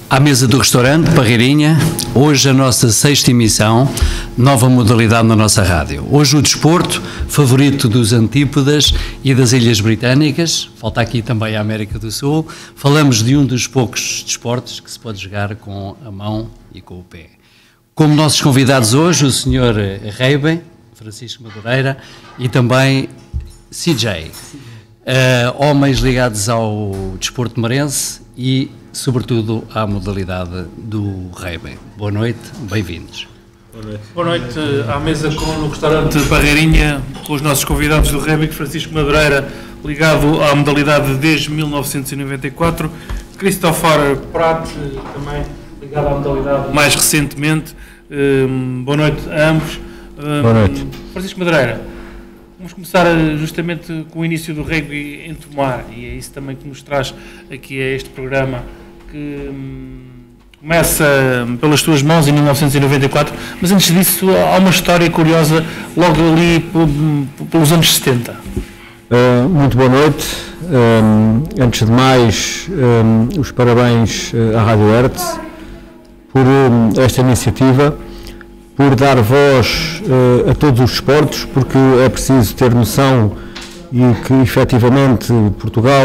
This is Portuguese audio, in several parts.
À mesa do restaurante Parreirinha, hoje a nossa sexta emissão, nova modalidade na nossa rádio. Hoje o desporto, favorito dos Antípodas e das Ilhas Britânicas, falta aqui também a América do Sul. Falamos de um dos poucos desportos que se pode jogar com a mão e com o pé. Como nossos convidados hoje, o Sr. Reiben, Francisco Madureira, e também CJ, homens ligados ao desporto marense e sobretudo à modalidade do Reiben. Boa noite, bem-vindos. Boa noite à mesa no restaurante Parreirinha, com os nossos convidados do Reiben, Francisco Madureira, ligado à modalidade desde 1994, Christopher Prat, também ligado à modalidade mais recentemente. Boa noite a ambos. Boa noite. Francisco Madureira, vamos começar justamente com o início do rugby em Tomar, e é isso também que nos traz aqui a este programa, que começa pelas tuas mãos em 1994, mas antes disso há uma história curiosa logo ali pelos anos 70. Muito boa noite. Antes de mais, os parabéns à Rádio Hertz por esta iniciativa, por dar voz a todos os desportos, porque é preciso ter noção e que efetivamente Portugal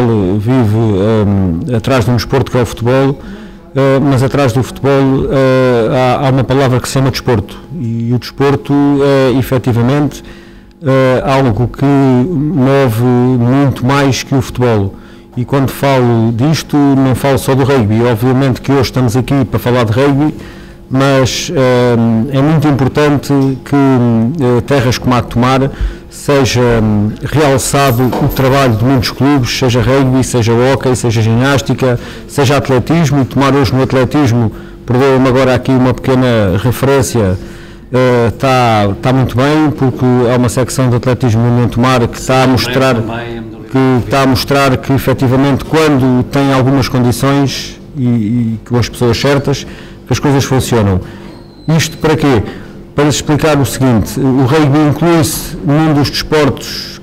vive atrás de um desporto que é o futebol, mas atrás do futebol há uma palavra que se chama desporto, e o desporto é efetivamente algo que move muito mais que o futebol. E quando falo disto, não falo só do rugby. Obviamente que hoje estamos aqui para falar de rugby, mas é muito importante que terras como a de Tomar seja realçado o trabalho de muitos clubes, seja rugby, seja hóquei, seja ginástica, seja atletismo. E Tomar hoje no atletismo, perdoa-me agora aqui uma pequena referência, está muito bem, porque há uma secção de atletismo no Tomar que está a mostrar que efetivamente, quando tem algumas condições e com as pessoas certas, que as coisas funcionam. Isto para quê? Para explicar o seguinte: o rugby inclui-se num dos desportos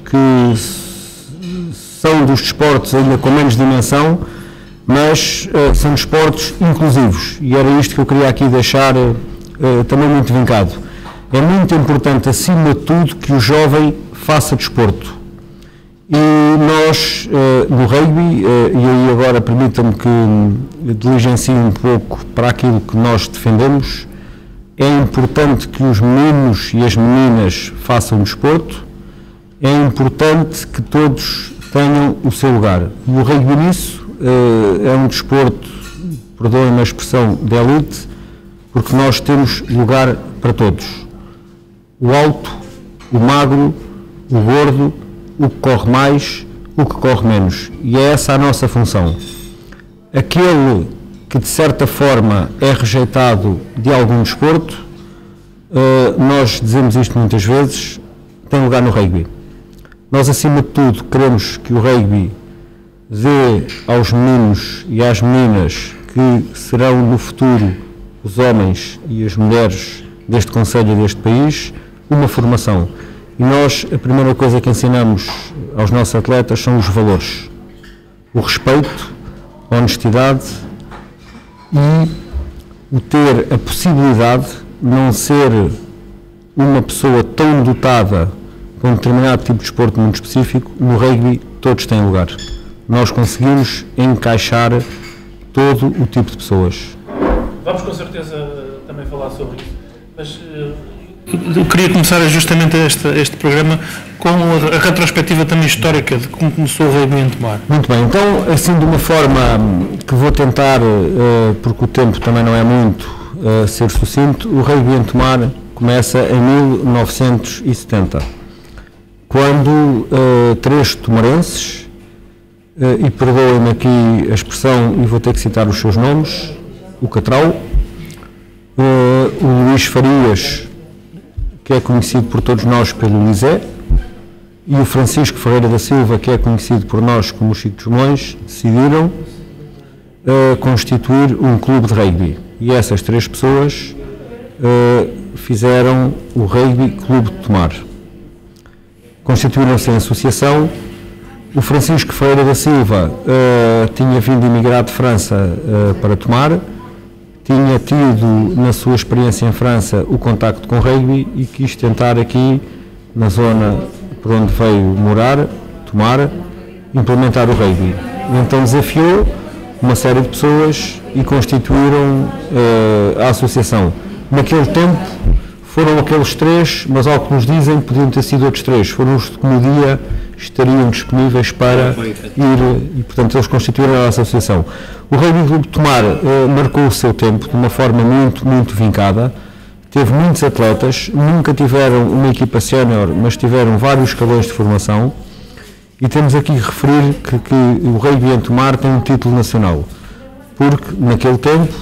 que são dos desportos ainda com menos dimensão, mas são desportos inclusivos, e era isto que eu queria aqui deixar também muito vincado. É muito importante, acima de tudo, que o jovem faça desporto. E nós, no rugby, e aí agora permitam-me que diligencie um pouco para aquilo que nós defendemos, é importante que os meninos e as meninas façam desporto, é importante que todos tenham o seu lugar. E o rugby nisso é um desporto, perdoem-me a expressão, de elite, porque nós temos lugar para todos. O alto, o magro, o gordo, o que corre mais, o que corre menos. E é essa a nossa função. Aquele que de certa forma é rejeitado de algum desporto, nós dizemos isto muitas vezes, tem lugar no rugby. Nós, acima de tudo, queremos que o rugby dê aos meninos e às meninas, que serão no futuro os homens e as mulheres deste concelho e deste país, uma formação. E nós, a primeira coisa que ensinamos aos nossos atletas são os valores. O respeito, a honestidade e o ter a possibilidade de não ser uma pessoa tão dotada com um determinado tipo de desporto muito específico. No rugby todos têm lugar. Nós conseguimos encaixar todo o tipo de pessoas. Vamos com certeza também falar sobre isso, mas eu queria começar justamente este programa com a retrospectiva também histórica de como começou o rugby em Tomar. Muito bem, então, assim, de uma forma que vou tentar, porque o tempo também não é muito, ser sucinto, o rugby em Tomar começa em 1970, quando três tomarenses, e perdoem-me aqui a expressão e vou ter que citar os seus nomes, o Catral, o Luís Farias, que é conhecido por todos nós pelo Lisé, e o Francisco Ferreira da Silva, que é conhecido por nós como o Chico dos Melões, decidiram constituir um clube de rugby. E essas três pessoas fizeram o Rugby Clube de Tomar. Constituíram-se em associação. O Francisco Ferreira da Silva tinha vindo emigrar de França para Tomar, tinha tido na sua experiência em França o contacto com rugby e quis tentar aqui, na zona por onde veio morar, Tomar, implementar o rugby. Então desafiou uma série de pessoas e constituíram a associação. Naquele tempo foram aqueles 3, mas ao que nos dizem podiam ter sido outros 3, foram os que no dia estariam disponíveis para ir, e portanto eles constituíram a associação. O Rugby Clube de Tomar marcou o seu tempo de uma forma muito vincada, teve muitos atletas, nunca tiveram uma equipa sénior, mas tiveram vários escalões de formação, e temos aqui que referir que o Rugby em Tomar tem um título nacional, porque naquele tempo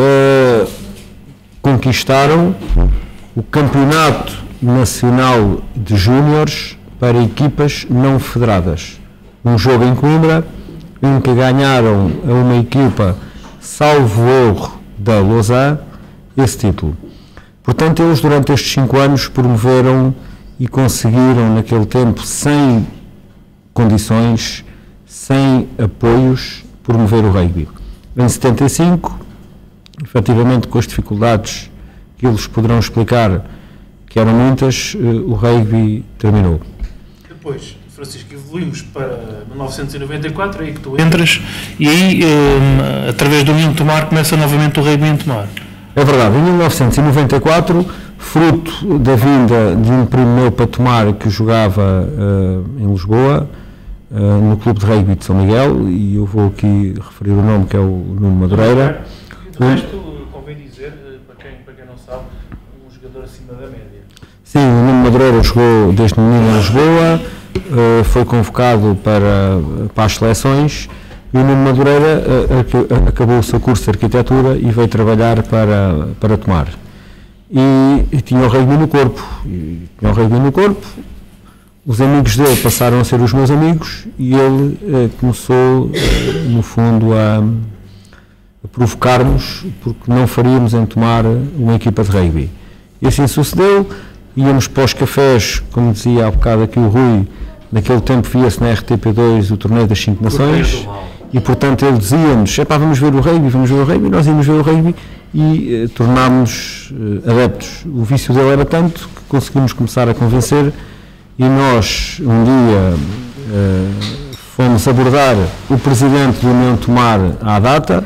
conquistaram o Campeonato Nacional de Júniores para equipas não federadas. Um jogo em Coimbra, em que ganharam a uma equipa, salvo erro, da Lausanne, esse título. Portanto, eles durante estes 5 anos promoveram e conseguiram, naquele tempo, sem condições, sem apoios, promover o rugby. Em 75, efetivamente com as dificuldades que eles poderão explicar, que eram muitas, o rugby terminou. Depois, Francisco, evoluímos para 1994, aí que tu entras, e aí, através do União de Tomar, começa novamente o rugby em Tomar. É verdade, em 1994, fruto da vinda de um primo meu para Tomar, que jogava em Lisboa, no Clube de Rugby de São Miguel, e eu vou aqui referir o nome, que é o Nuno Madureira. De resto, convém dizer, para quem não sabe, um jogador acima da média. Sim, o Nuno Madureira jogou desde menino em Lisboa, foi convocado para as seleções, e o Nuno Madureira acabou o seu curso de arquitetura e veio trabalhar para Tomar. E tinha o rugby no corpo, os amigos dele passaram a ser os meus amigos e ele começou, no fundo, a provocar-nos, porque não faríamos em Tomar uma equipa de rugby. E assim sucedeu, íamos para os cafés, como dizia há bocado aqui o Rui, naquele tempo via-se na RTP2 o Torneio das 5 Nações, e portanto ele dizia-nos, vamos ver o rugby, nós íamos ver o rugby e tornámos adeptos. O vício dele era tanto que conseguimos começar a convencer, e nós um dia fomos abordar o presidente do União de Tomar à data,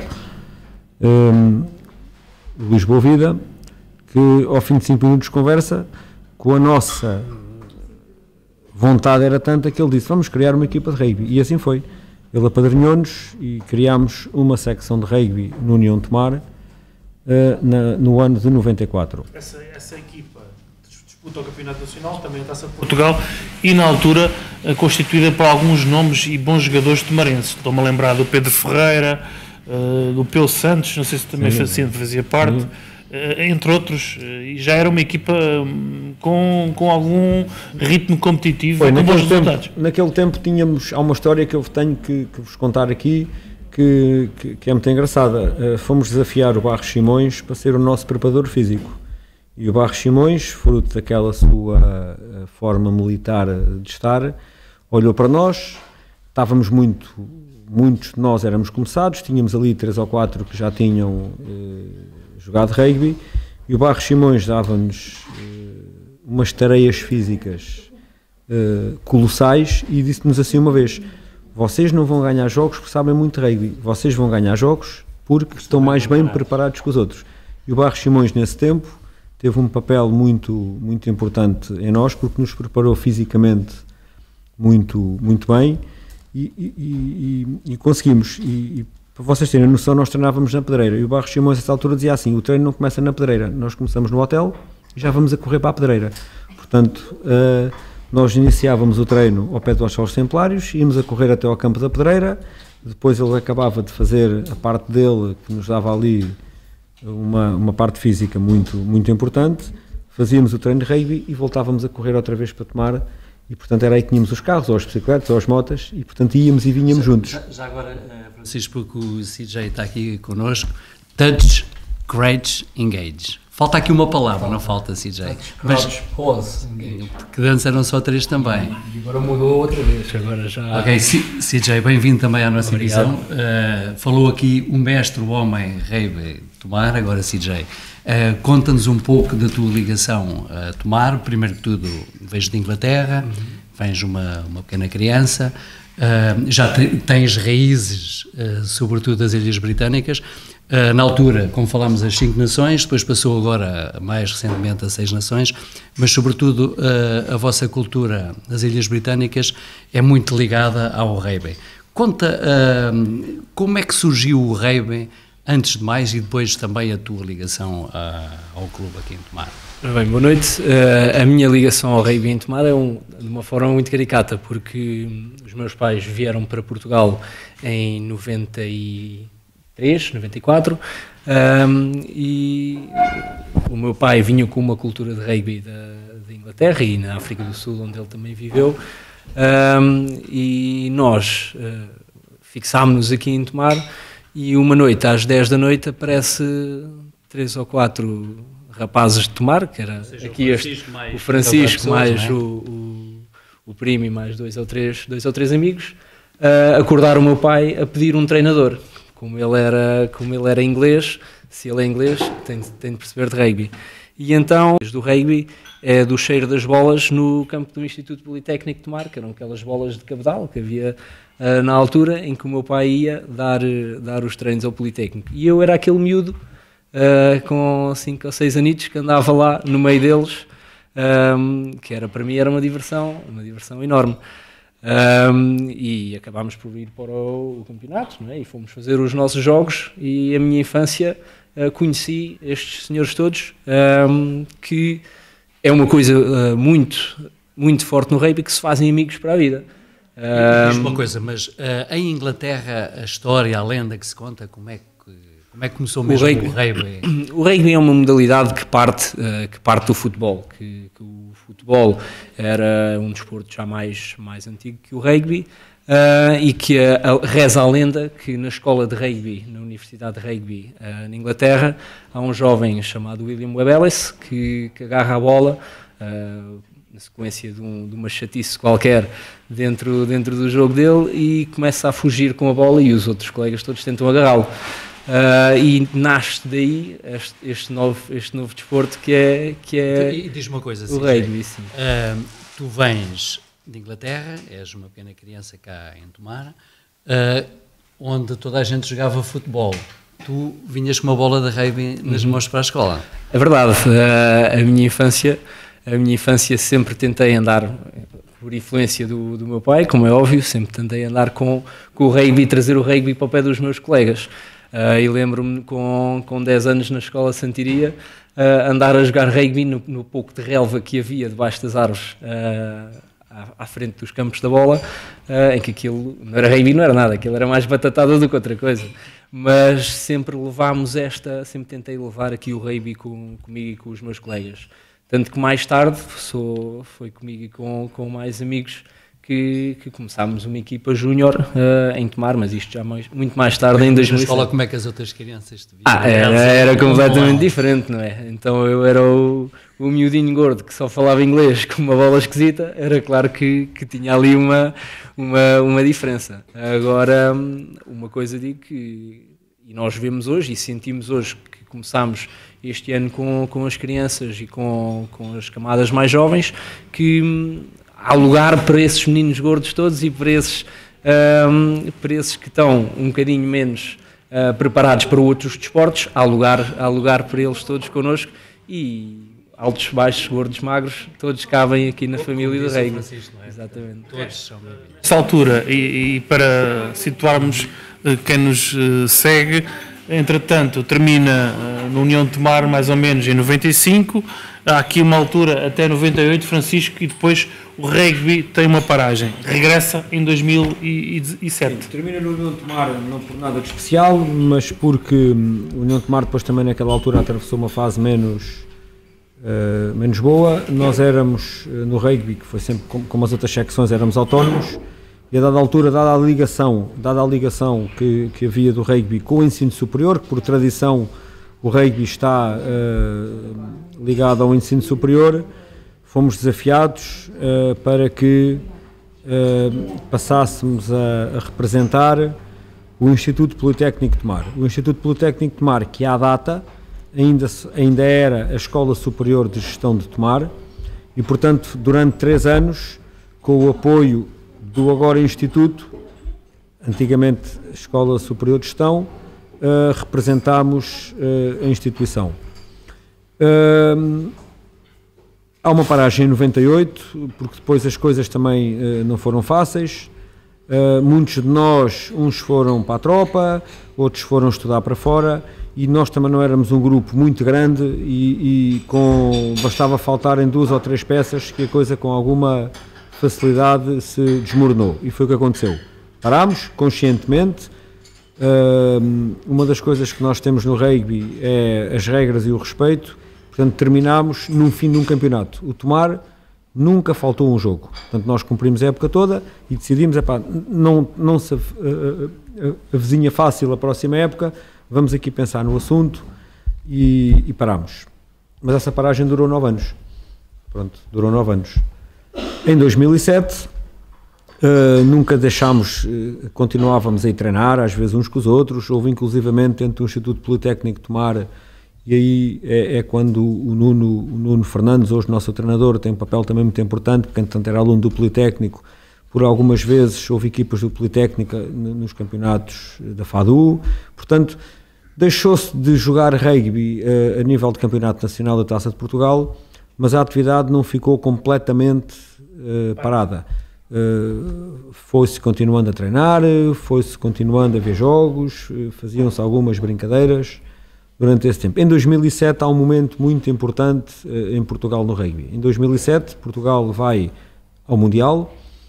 Luís Boavida, que ao fim de 5 minutos de conversa, com a nossa vontade era tanta que ele disse, vamos criar uma equipa de rugby, e assim foi. Ele apadrinhou-nos e criámos uma secção de rugby no União de Tomar no ano de 94. Essa equipa disputa o Campeonato Nacional, também a Taça de Portugal, e na altura constituída por alguns nomes e bons jogadores tomarenses. Estou-me a lembrar do Pedro Ferreira, do Peu Santos, não sei se também fazia parte, entre outros, e já era uma equipa com algum ritmo competitivo e com bons resultados. Naquele tempo há uma história que eu tenho que vos contar aqui, que é muito engraçada. Fomos desafiar o Barros Simões para ser o nosso preparador físico. E o Barros Simões, fruto daquela sua forma militar de estar, olhou para nós, estávamos muitos de nós éramos começados, tínhamos ali 3 ou 4 que já tinham jogado rugby, e o Barros Simões dava-nos umas tareias físicas colossais e disse-nos assim uma vez, vocês não vão ganhar jogos porque sabem muito rugby, vocês vão ganhar jogos porque estão mais bem preparados que os outros. E o Barros Simões nesse tempo teve um papel muito importante em nós, porque nos preparou fisicamente muito bem e conseguimos. E para vocês terem a noção, nós treinávamos na Pedreira, e o Barros Simões, a essa altura, dizia assim, o treino não começa na Pedreira, nós começamos no hotel e já vamos a correr para a Pedreira. Portanto, nós iniciávamos o treino ao pé dos Solos Templários, íamos a correr até ao campo da Pedreira, depois ele acabava de fazer a parte dele, que nos dava ali uma parte física muito importante, fazíamos o treino de rugby e voltávamos a correr outra vez para Tomar, e portanto era aí que tínhamos os carros, ou as bicicletas, ou as motas, e portanto íamos e vinhamos juntos. Já agora, Francisco, porque o CJ está aqui connosco, touch, crouch, engage. Falta aqui uma palavra, não falta, CJ? Crouch, pause, engage. Que antes eram só 3 também. E agora mudou, outra vez, agora já... Ok, CJ, bem-vindo também à nossa emissão. Falou aqui o mestre, o homem, Reiby Tomar, agora CJ. Conta-nos um pouco da tua ligação a Tomar. Primeiro que tudo, vens de Inglaterra, vens uma pequena criança, já tens raízes, sobretudo das Ilhas Britânicas. Na altura, como falámos, as 5 nações, depois passou agora, mais recentemente, a 6 nações, mas sobretudo a vossa cultura nas Ilhas Britânicas é muito ligada ao rugby. Conta como é que surgiu o rugby, antes de mais, e depois também a tua ligação ao clube aqui em Tomar. Bem, boa noite. A minha ligação ao rugby em Tomar é de uma forma muito caricata, porque os meus pais vieram para Portugal em 93, 94, e o meu pai vinha com uma cultura de rugby da Inglaterra e na África do Sul, onde ele também viveu, e nós fixámos-nos aqui em Tomar, e uma noite, às 10 da noite, aparece 3 ou 4 rapazes de Tomar, que era aqui o Francisco mais o primo e mais dois ou três amigos, acordaram o meu pai a pedir um treinador. Como ele era inglês, se ele é inglês, tem de perceber de rugby. E então, do rugby, é do cheiro das bolas no campo do Instituto Politécnico de Tomar, que eram aquelas bolas de cabedal que havia na altura em que o meu pai ia dar os treinos ao Politécnico. E eu era aquele miúdo, com 5 ou 6 anitos, que andava lá no meio deles, que para mim era uma diversão enorme. E acabámos por ir para o campeonato, não é? E fomos fazer os nossos jogos, e a minha infância conheci estes senhores todos, que é uma coisa muito, muito forte no rugby, que se fazem amigos para a vida. Diz-me uma coisa, mas em Inglaterra a história, a lenda que se conta, como é que começou mesmo o rugby? O rugby é uma modalidade que parte do futebol, que o futebol era um desporto já mais antigo que o rugby, e que reza a lenda que na escola de rugby, na Universidade de Rugby na Inglaterra, há um jovem chamado William Webb Ellis que agarra a bola, na sequência de uma chatice qualquer dentro do jogo dele, e começa a fugir com a bola, e os outros colegas todos tentam agarrá-lo. E nasce daí este novo desporto que é e diz-me uma coisa, o rugby. Tu vens de Inglaterra, és uma pequena criança cá em Tomar, onde toda a gente jogava futebol. Tu vinhas com uma bola de rugby nas mãos para a escola. É verdade. A minha infância sempre tentei andar, por influência do meu pai, como é óbvio, sempre tentei andar com o rugby e trazer o rugby para o pé dos meus colegas. E lembro-me, com 10 anos na escola Santiria, andar a jogar rugby no pouco de relva que havia debaixo das árvores, à frente dos campos da bola, em que aquilo não era rugby, não era nada, aquilo era mais batatada do que outra coisa. Mas sempre sempre tentei levar aqui o rugby comigo e com os meus colegas. Tanto que mais tarde foi comigo e com mais amigos que começámos uma equipa júnior em Tomar, mas isto já muito mais tarde, em 2007. Na escola, como é que as outras crianças te viam? Era completamente diferente, não é? Então eu era o miudinho gordo que só falava inglês com uma bola esquisita, era claro que tinha ali uma diferença. Agora, uma coisa digo que e nós vemos hoje e sentimos hoje que começámos este ano com as crianças e com as camadas mais jovens, que há lugar para esses meninos gordos todos e para esses que estão um bocadinho menos preparados para outros desportos. Há lugar para eles todos connosco, e altos, baixos, gordos, magros, todos cabem aqui na família do rugby. É? Exatamente. Todos são bem-vindos. Nessa altura, e para situarmos quem nos segue, entretanto termina na União de Tomar mais ou menos em 95, há aqui uma altura até 98, Francisco, e depois o rugby tem uma paragem, regressa em 2007. Sim, termina no União de Tomar não por nada de especial, mas porque o União de Tomar depois também naquela altura atravessou uma fase menos boa. Nós éramos no rugby, que foi sempre como as outras secções, éramos autónomos, e a dada altura, dada a ligação que havia do rugby com o ensino superior, que por tradição o rugby está ligado ao ensino superior, fomos desafiados para que passássemos a representar o Instituto Politécnico de Tomar. O Instituto Politécnico de Tomar, que à data ainda era a Escola Superior de Gestão de Tomar, e portanto durante 3 anos, com o apoio do agora Instituto, antigamente Escola Superior de Gestão, representámos a instituição. Há uma paragem em 98, porque depois as coisas também não foram fáceis. Muitos de nós, uns foram para a tropa, outros foram estudar para fora, e nós também não éramos um grupo muito grande bastava faltarem 2 ou 3 peças que a coisa com alguma facilidade se desmoronou, e foi o que aconteceu. Parámos conscientemente. Uma das coisas que nós temos no rugby é as regras e o respeito. Portanto, terminámos no fim de um campeonato. O Tomar nunca faltou um jogo. Portanto, nós cumprimos a época toda e decidimos, não se avizinha fácil a próxima época, vamos aqui pensar no assunto e parámos. Mas essa paragem durou 9 anos. Pronto, durou 9 anos. Em 2007, nunca deixámos, continuávamos a ir treinar, às vezes uns com os outros, houve inclusivamente dentro do Instituto Politécnico de Tomar. E aí é quando o Nuno Fernandes, hoje nosso treinador, tem um papel também muito importante, porque entanto era aluno do Politécnico. Por algumas vezes houve equipas do Politécnico nos campeonatos da FADU. Portanto, deixou-se de jogar rugby a nível de campeonato nacional da Taça de Portugal, mas a atividade não ficou completamente parada. Foi-se continuando a treinar, foi-se continuando a ver jogos, faziam-se algumas brincadeiras durante esse tempo. Em 2007 há um momento muito importante em Portugal no rugby. Em 2007 Portugal vai ao Mundial,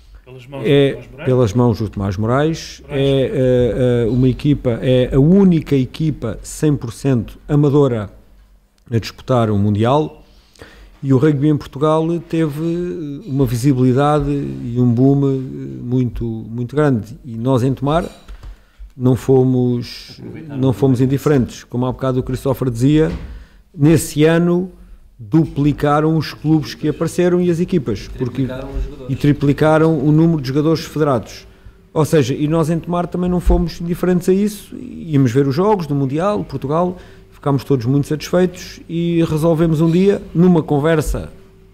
pelas mãos do Tomás Moraes. Uma equipa, é a única equipa 100% amadora a disputar o Mundial, e o rugby em Portugal teve uma visibilidade e um boom muito, muito grande, e nós em Tomar não fomos indiferentes. Como há bocado o Cristóforo dizia, nesse ano duplicaram os clubes que apareceram e as equipas, e triplicaram o número de jogadores federados. Ou seja, e nós em Tomar também não fomos indiferentes a isso, íamos ver os jogos do Mundial, Portugal, ficámos todos muito satisfeitos e resolvemos um dia, numa conversa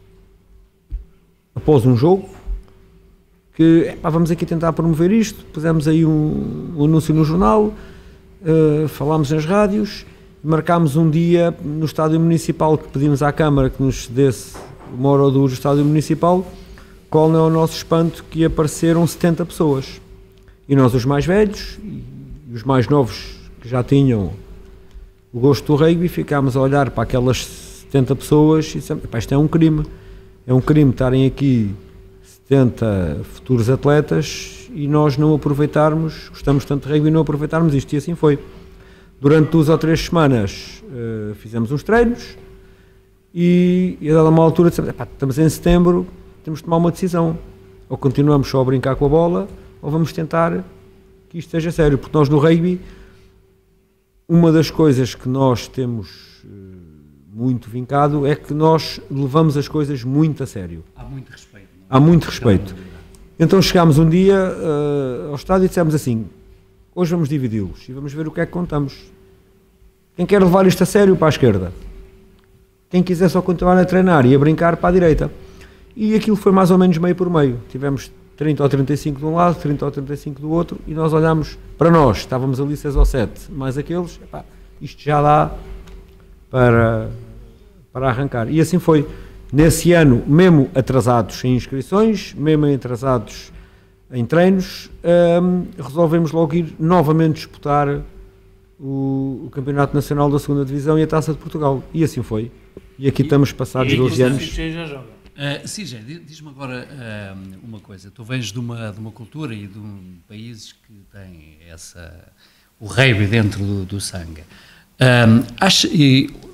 após um jogo, que vamos aqui tentar promover isto. Pusemos aí um anúncio no jornal, falámos nas rádios, marcámos um dia no Estádio Municipal, que pedimos à Câmara que nos cedesse 1 hora ou 2 do Estádio Municipal. Qual não é o nosso espanto, que apareceram 70 pessoas. E nós, os mais velhos e os mais novos, que já tinham o gosto do rugby, ficámos a olhar para aquelas 70 pessoas e dissemos, isto é um crime. É um crime estarem aqui 70 futuros atletas e nós não aproveitarmos, gostamos tanto de rugby e não aproveitarmos isto. E assim foi. Durante 2 ou 3 semanas fizemos uns treinos e a dada uma altura dissemos, estamos em setembro, temos de tomar uma decisão. Ou continuamos só a brincar com a bola, ou vamos tentar que isto seja sério. Porque nós no rugby, uma das coisas que nós temos muito vincado é que nós levamos as coisas muito a sério. Há muito respeito. Há muito respeito. Então chegámos um dia ao estádio e dissemos assim, hoje vamos dividi-los e vamos ver o que é que contamos. Quem quer levar isto a sério, para a esquerda. Quem quiser só continuar a treinar e a brincar, para a direita. E aquilo foi mais ou menos meio por meio. Tivemos 30 ou 35 de um lado, 30 ou 35 do outro, e nós olhámos para nós, estávamos ali 6 ou 7, mais aqueles, isto já dá para arrancar. E assim foi. Nesse ano, mesmo atrasados em inscrições, mesmo atrasados em treinos, resolvemos logo ir novamente disputar o Campeonato Nacional da 2ª Divisão e a Taça de Portugal. E assim foi. E aqui estamos passados 12 anos. Já joga. Cije, diz-me agora uma coisa. Tu vens de uma cultura e de países que têm o rugby dentro do sangue.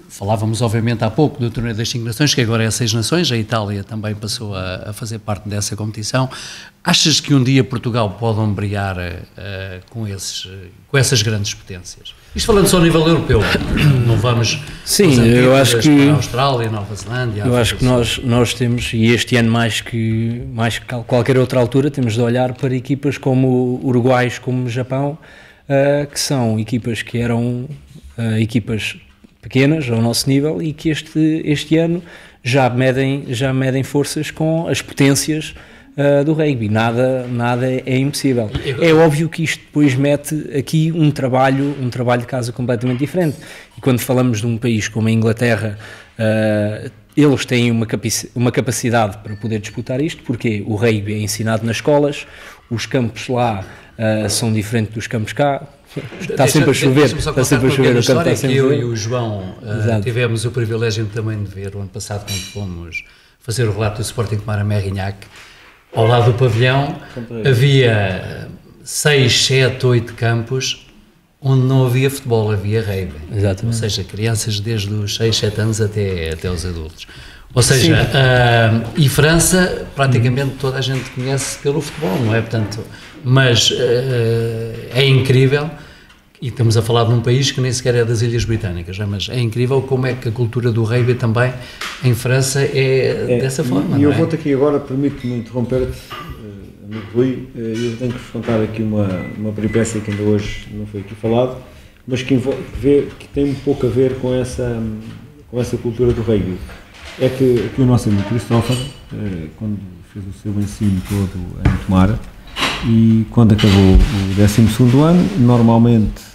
falávamos obviamente há pouco do torneio das 5 nações, que agora é 6 nações, a Itália também passou a fazer parte dessa competição. Achas que um dia Portugal pode ombrear com essas grandes potências? Isto falando só a nível europeu, não vamos... Sim, eu acho que... A Austrália, Nova Zelândia... Eu acho que nós temos, e este ano mais que qualquer outra altura, temos de olhar para equipas como Uruguais, como Japão, que são equipas que eram equipas pequenas ao nosso nível e que este ano já medem forças com as potências do rugby. Nada é impossível. É óbvio que isto depois mete aqui um trabalho de casa completamente diferente. E quando falamos de um país como a Inglaterra, eles têm uma capacidade para poder disputar isto, porque o rugby é ensinado nas escolas, os campos lá são diferentes dos campos cá. Está sempre a chover, o campo está sempre a chover. Eu e o João tivemos o privilégio também de ver o ano passado, quando fomos fazer o relato do Sporting Tomar a Merignac. Ao lado do pavilhão havia 6, 7, 8 campos onde não havia futebol, havia rugby. Exatamente. Ou seja, crianças desde os 6, 7 anos até os adultos. Ou seja, e França, praticamente toda a gente conhece pelo futebol, não é? Portanto, mas é incrível, e estamos a falar de um país que nem sequer é das Ilhas Britânicas, mas é incrível como é que a cultura do rugby também em França é dessa forma. E eu vou-te aqui agora, permite-me interromper-te, amigo Rui, eu tenho que vos contar aqui uma peripécia que ainda hoje não foi aqui falado, mas que tem um pouco a ver com essa cultura do rugby. É que o nosso amigo Christopher, quando fez o seu ensino todo em Tomar, e quando acabou o 12º ano, normalmente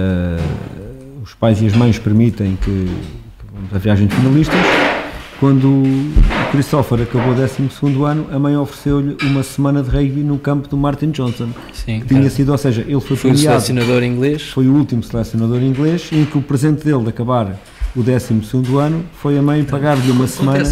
os pais e as mães permitem que vamos à viagem de finalistas. Quando o Christopher acabou o 12º ano, a mãe ofereceu-lhe uma semana de rugby no campo do Martin Johnson. Sim, que tinha sido, ou seja, ele foi premiado, o selecionador inglês. Foi o último selecionador inglês, em que o presente dele de acabar o 12º ano foi a mãe pagar-lhe uma semana.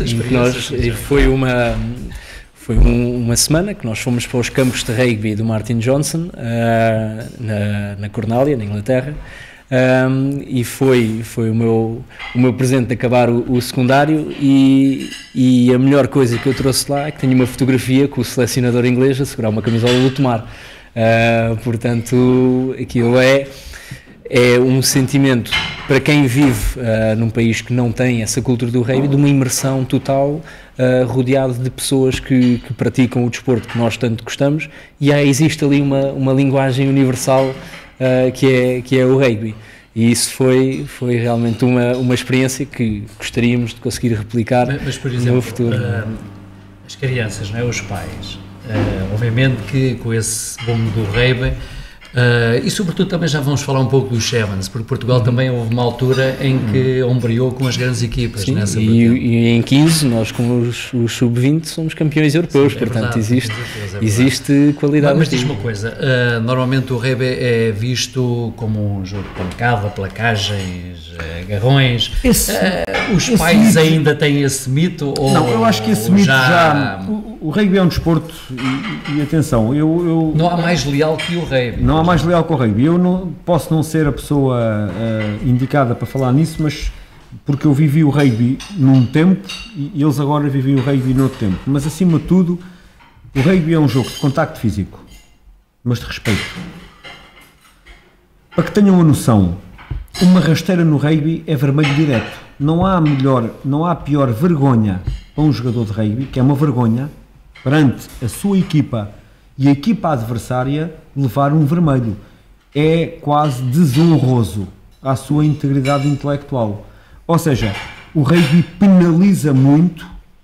Foi uma semana que nós fomos para os campos de rugby do Martin Johnson, na Cornália, na Inglaterra, e foi o meu presente de acabar o secundário, e a melhor coisa que eu trouxe lá é que tenho uma fotografia com o selecionador inglês a segurar uma camisola do Tomar. Portanto, aquilo é um sentimento para quem vive num país que não tem essa cultura do rugby, de uma imersão total, rodeado de pessoas que praticam o desporto que nós tanto gostamos, e existe ali uma linguagem universal que é o rugby. E isso foi realmente uma experiência que gostaríamos de conseguir replicar por exemplo, no futuro. As crianças, não é? Os pais, obviamente que com esse boom do rugby, e sobretudo também já vamos falar um pouco dos Sevens, porque Portugal também houve uma altura em que ombreou com as grandes equipas. Sim, nessa e em 15 nós com os sub-20 somos campeões europeus. Sim, portanto verdade, existe qualidade. Mas diz uma coisa, normalmente o rugby é visto como um jogo de pancada, placagens, agarrões. Os pais ainda têm esse mito? Ou não, eu acho que esse mito já... O rugby é um desporto e atenção, não há mais leal que o rugby. Não há mais leal que o rugby. Eu posso não ser a pessoa indicada para falar nisso, mas porque eu vivi o rugby num tempo e eles agora vivem o rugby noutro tempo. Mas acima de tudo, o rugby é um jogo de contacto físico, mas de respeito. Para que tenham uma noção, uma rasteira no rugby é vermelho direto. Não há pior vergonha para um jogador de rugby, que é uma vergonha perante a sua equipa e a equipa adversária levar um vermelho. É quase desonroso à sua integridade intelectual. Ou seja, o rugby penaliza muito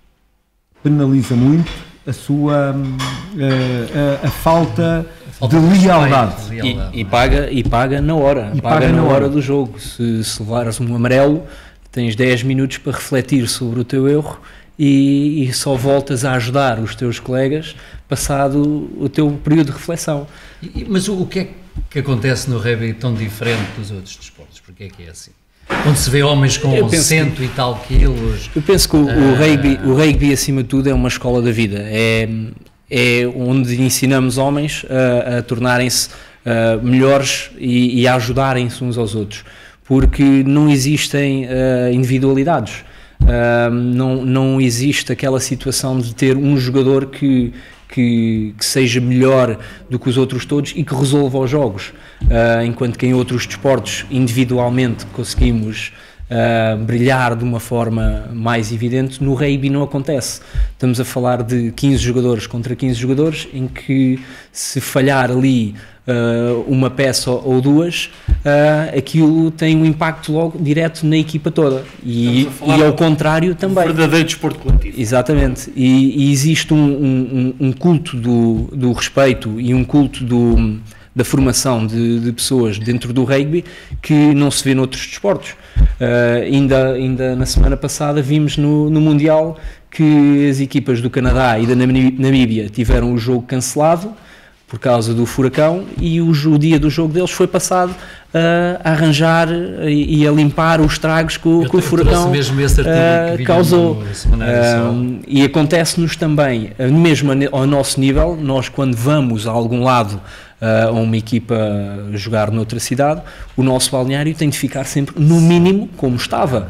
a sua a falta de lealdade. E paga na hora. Paga na hora do jogo. Se levares um amarelo, tens 10 minutos para refletir sobre o teu erro e só voltas a ajudar os teus colegas passado o teu período de reflexão. Mas o que é que acontece no rugby tão diferente dos outros desportos? Porque é que é assim? Onde se vê homens com 100 e tal quilos... Eu penso que o rugby, acima de tudo, é uma escola da vida. É onde ensinamos homens a tornarem-se melhores e a ajudarem-se uns aos outros. porque não existem individualidades. Não existe aquela situação de ter um jogador que seja melhor do que os outros todos e que resolva os jogos, enquanto que em outros desportos individualmente conseguimos brilhar de uma forma mais evidente. No rugby não acontece. Estamos a falar de 15 jogadores contra 15 jogadores, em que se falhar ali uma peça ou duas, aquilo tem um impacto logo direto na equipa toda, e ao contrário também. Verdadeiro desporto coletivo. Exatamente, e existe um culto do respeito e um culto da formação de pessoas dentro do rugby que não se vê noutros desportos. Ainda na semana passada vimos no Mundial que as equipas do Canadá e da Namíbia tiveram o jogo cancelado por causa do furacão, e o dia do jogo deles foi passado a arranjar e a limpar os estragos que o furacão causou. E acontece-nos também, mesmo ao nosso nível, nós quando vamos a algum lado a uma equipa jogar noutra cidade, o nosso balneário tem de ficar sempre no mínimo como estava.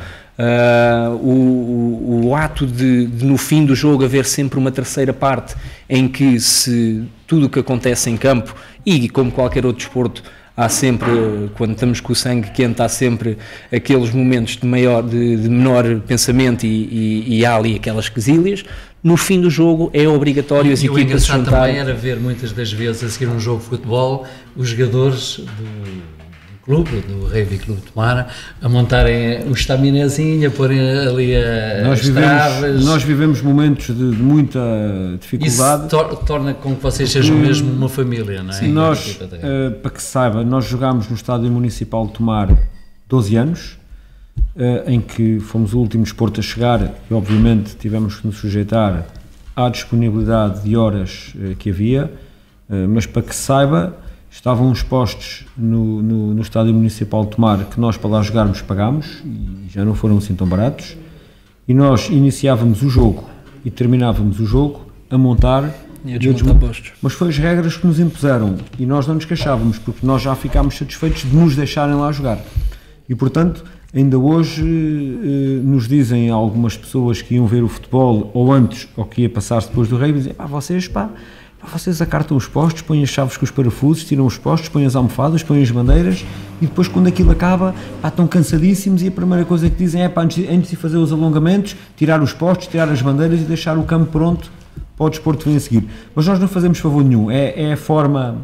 O ato de no fim do jogo haver sempre uma terceira parte em que tudo o que acontece em campo, e como qualquer outro desporto, há sempre, quando estamos com o sangue quente, há sempre aqueles momentos de menor pensamento e há ali aquelas quesílias. No fim do jogo é obrigatório as equipas se juntarem. Também era ver muitas das vezes a seguir um jogo de futebol os jogadores do clube, do Rugby Clube de Tomar, a montarem um estaminazinho, a porem ali as traves. Nós vivemos momentos de muita dificuldade. Isso torna com que vocês sejam mesmo uma família, não é? Sim, nós, para que se saiba, nós jogámos no Estádio Municipal de Tomar 12 anos, em que fomos o último desporto a chegar e obviamente tivemos que nos sujeitar à disponibilidade de horas que havia, mas para que se saiba, estavam uns postos no Estádio Municipal de Tomar que nós, para lá jogarmos, pagámos, e já não foram assim tão baratos, e nós iniciávamos o jogo e terminávamos o jogo a montar e a desmontar postos. Mas foi as regras que nos impuseram e nós não nos queixávamos, porque nós já ficámos satisfeitos de nos deixarem lá jogar. E portanto, ainda hoje nos dizem algumas pessoas que iam ver o futebol ou antes, ou que ia passar-se depois do rugby, dizem, vocês acartam os postos, põem as chaves com os parafusos, tiram os postos, põem as almofadas, põem as bandeiras, e depois quando aquilo acaba, estão cansadíssimos, e a primeira coisa que dizem é, antes de fazer os alongamentos, tirar os postos, tirar as bandeiras e deixar o campo pronto para o desporto que vem a seguir. Mas nós não fazemos favor nenhum, é a forma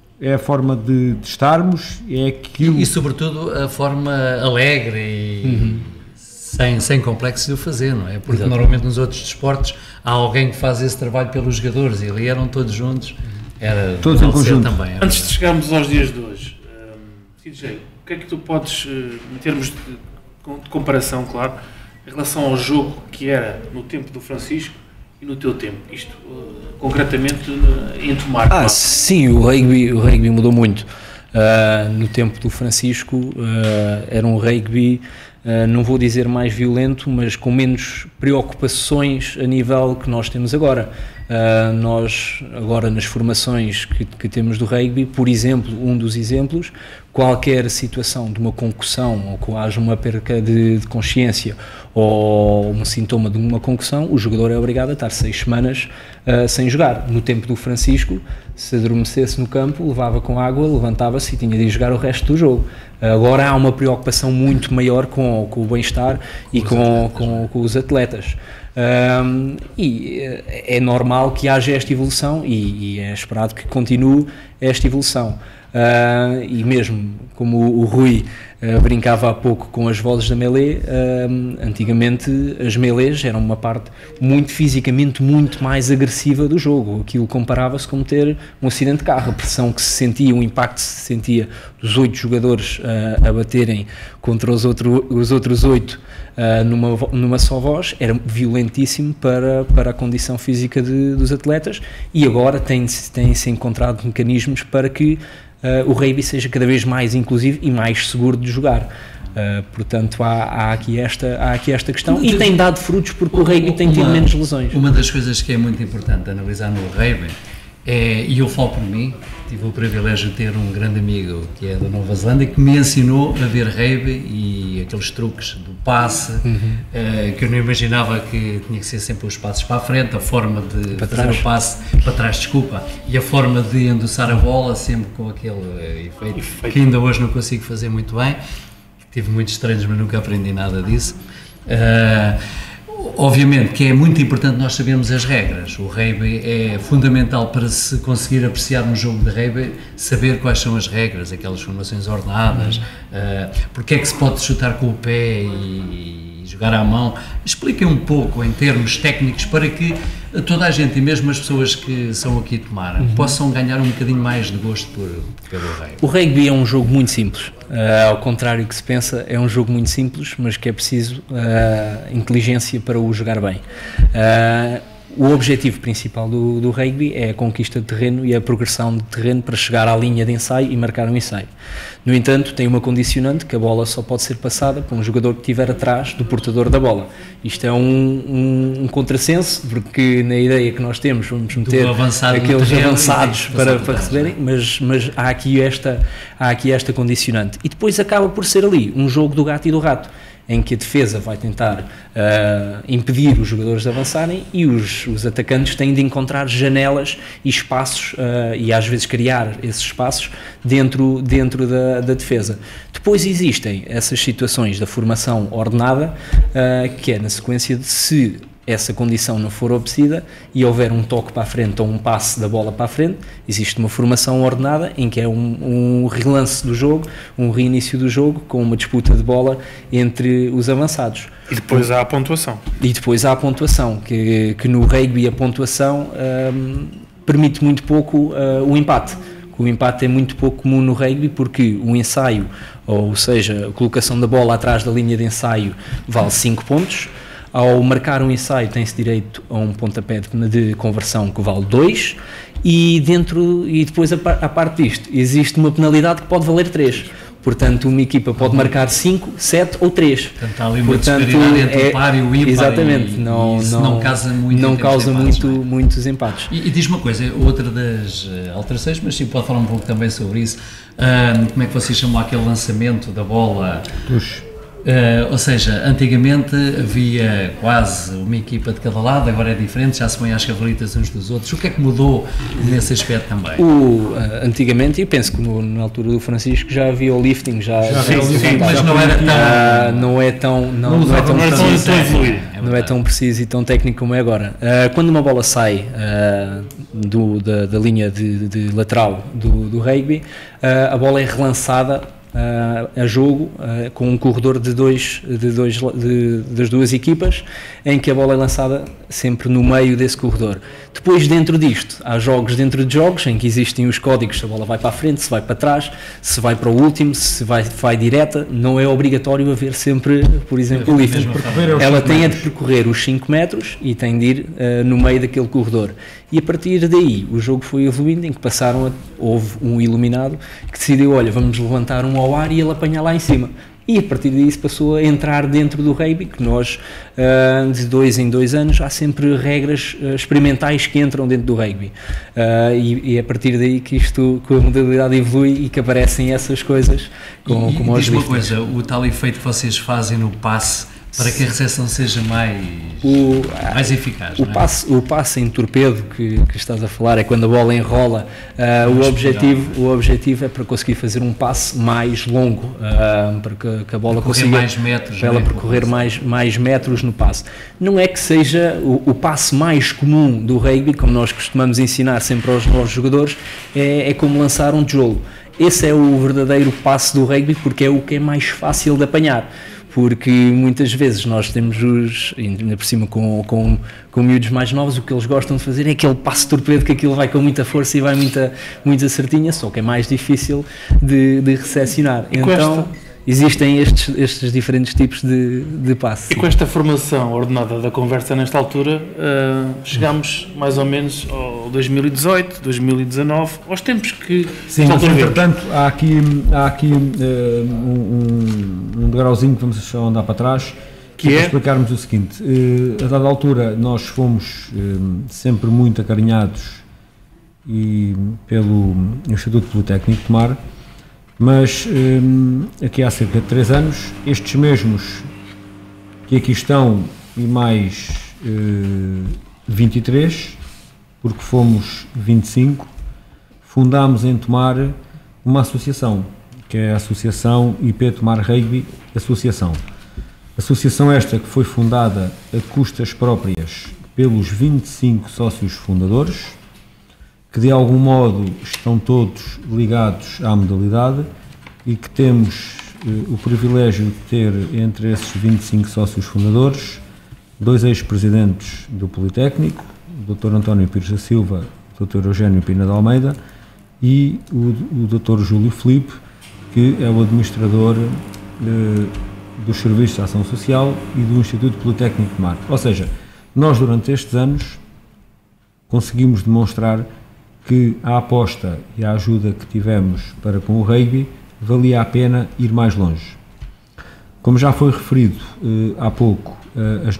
de estarmos, é aquilo... E sobretudo a forma alegre e sem complexos de o fazer, não é? Porque exatamente, normalmente nos outros desportos há alguém que faz esse trabalho pelos jogadores, e ali eram todos juntos, era todos em conjunto também. Antes de chegarmos aos dias de hoje, CJ, o que é que tu podes, em termos de comparação, claro, em relação ao jogo que era no tempo do Francisco e no teu tempo, isto concretamente em Tomar? Sim, o rugby mudou muito. No tempo do Francisco era um rugby, não vou dizer mais violento, mas com menos preocupações a nível que nós temos agora. Nós agora nas formações que temos do rugby, por exemplo, um dos exemplos, qualquer situação de uma concussão ou que haja uma perca de consciência ou um sintoma de uma concussão, o jogador é obrigado a estar 6 semanas sem jogar. No tempo do Francisco, se adormecesse no campo, levava com água, levantava-se e tinha de jogar o resto do jogo. Agora há uma preocupação muito maior com o bem-estar e com os atletas. E é normal que haja esta evolução e é esperado que continue esta evolução. E mesmo como o Rui brincava há pouco com as vozes da melee, antigamente as melees eram uma parte fisicamente muito mais agressiva do jogo. Aquilo comparava-se com ter um acidente de carro, a pressão que se sentia, o impacto que se sentia dos 8 jogadores a baterem contra os outros 8 numa só voz, era violentíssimo para a condição física dos atletas, e agora tem-se encontrado mecanismos para que o rugby seja cada vez mais inclusivo e mais seguro de jogar. Portanto, há aqui esta questão, e tem dado frutos porque o rugby tem tido menos lesões. Uma das coisas que é muito importante analisar no rugby E eu falo por mim, tive o privilégio de ter um grande amigo que é da Nova Zelândia, que me ensinou a ver rugby e aqueles truques do passe, que eu não imaginava que tinha que ser sempre os passos para a frente, a forma de fazer o passe para trás, desculpa, e a forma de endossar a bola sempre com aquele efeito que ainda hoje não consigo fazer muito bem. Tive muitos treinos, mas nunca aprendi nada disso. Obviamente que é muito importante nós sabermos as regras. O rugby é fundamental para se conseguir apreciar um jogo de rugby, saber quais são as regras, aquelas formações ordenadas, porque é que se pode chutar com o pé e jogar à mão. Expliquem um pouco em termos técnicos para que toda a gente, e mesmo as pessoas que são aqui tomar, possam ganhar um bocadinho mais de gosto pelo rugby. O rugby é um jogo muito simples. Ao contrário do que se pensa, é um jogo muito simples, mas que é preciso inteligência para o jogar bem. O objetivo principal do rugby é a conquista de terreno e a progressão de terreno para chegar à linha de ensaio e marcar um ensaio. No entanto, tem uma condicionante que a bola só pode ser passada por um jogador que estiver atrás do portador da bola. Isto é um contrassenso, porque na ideia que nós temos vamos meter aqueles avançados para receberem, mas há aqui esta condicionante. E depois acaba por ser ali um jogo do gato e do rato, em que a defesa vai tentar impedir os jogadores de avançarem e os atacantes têm de encontrar janelas e espaços e às vezes criar esses espaços dentro da defesa. Depois existem essas situações da formação ordenada, que é na sequência de se essa condição não for obedecida e houver um toque para a frente ou um passe da bola para a frente, existe uma formação ordenada em que é um relance do jogo, um reinício do jogo com uma disputa de bola entre os avançados. E depois há a pontuação. E depois há a pontuação, que no rugby a pontuação permite muito pouco o empate. O empate é muito pouco comum no rugby porque o ensaio, ou seja, a colocação da bola atrás da linha de ensaio vale 5 pontos. Ao marcar um ensaio tem-se direito a um pontapé de conversão que vale 2 e depois a parte disto existe uma penalidade que pode valer 3. Portanto, uma equipa pode marcar 5, 7 ou 3. Portanto, há ali uma disparidade entre o par e o ímpar. Exatamente, não causa muitos empates. E diz uma coisa, outra das alterações, mas sim pode falar um pouco também sobre isso. Como é que vocês chamam aquele lançamento da bola? Ou seja, antigamente havia quase uma equipa de cada lado, agora é diferente, já se põe às cavalitas uns dos outros. O que é que mudou nesse aspecto também? Antigamente, e penso que na altura do Francisco já havia o lifting, mas não é tão preciso e tão técnico como é agora. Quando uma bola sai da linha de lateral do rugby, a bola é relançada a jogo com um corredor das duas equipas, em que a bola é lançada sempre no meio desse corredor. Depois, dentro disto, há jogos dentro de jogos em que existem os códigos, se a bola vai para a frente, se vai para trás, se vai para o último, se vai direta. Não é obrigatório haver sempre, por exemplo, o lifting. Ela tem de percorrer os 5 metros e tem de ir no meio daquele corredor. E a partir daí o jogo foi evoluindo, em que houve um iluminado que decidiu, olha, vamos levantar um ao ar e ele apanhar lá em cima. E a partir daí passou a entrar dentro do rugby, que nós, de 2 em 2 anos, há sempre regras experimentais que entram dentro do rugby. E é a partir daí que a modalidade evolui e que aparecem essas coisas como os liftings. Diz uma coisa, o tal efeito que vocês fazem no passe, para que a recepção seja mais eficaz. O passe em torpedo que estás a falar é quando a bola enrola. O objetivo é para conseguir fazer um passe mais longo, para que a bola consiga ela percorrer mais metros no passe. Não é que seja o passe mais comum do rugby, como nós costumamos ensinar sempre aos novos jogadores, é como lançar um tijolo. Esse é o verdadeiro passe do rugby, porque é o que é mais fácil de apanhar. Porque muitas vezes nós temos ainda por cima com miúdos mais novos, o que eles gostam de fazer é aquele passo torpedo, que aquilo vai com muita força e vai muita certinha, só que é mais difícil de recepcionar. Então existem estes diferentes tipos de passe. E com esta formação ordenada da conversa nesta altura, chegamos mais ou menos ao 2018, 2019, aos tempos que... Sim, mas entretanto há aqui um degrauzinho que vamos só andar para trás, para explicarmos o seguinte. A dada altura nós fomos sempre muito acarinhados e pelo Instituto Politécnico de Tomar, mas aqui há cerca de 3 anos, estes mesmos que aqui estão e mais 23, porque fomos 25, fundámos em Tomar uma associação, que é a Associação IP Tomar Rugby Associação. Associação esta que foi fundada a custas próprias pelos 25 sócios fundadores, que de algum modo estão todos ligados à modalidade e que temos o privilégio de ter entre esses 25 sócios fundadores 2 ex-presidentes do Politécnico, o Dr. António Pires da Silva, o Dr. Eugénio Pina de Almeida e o Dr. Júlio Filipe, que é o administrador dos Serviços de Ação Social e do Instituto Politécnico de Tomar. Ou seja, nós durante estes anos conseguimos demonstrar que a aposta e a ajuda que tivemos para com o rugby valia a pena ir mais longe. Como já foi referido há pouco, os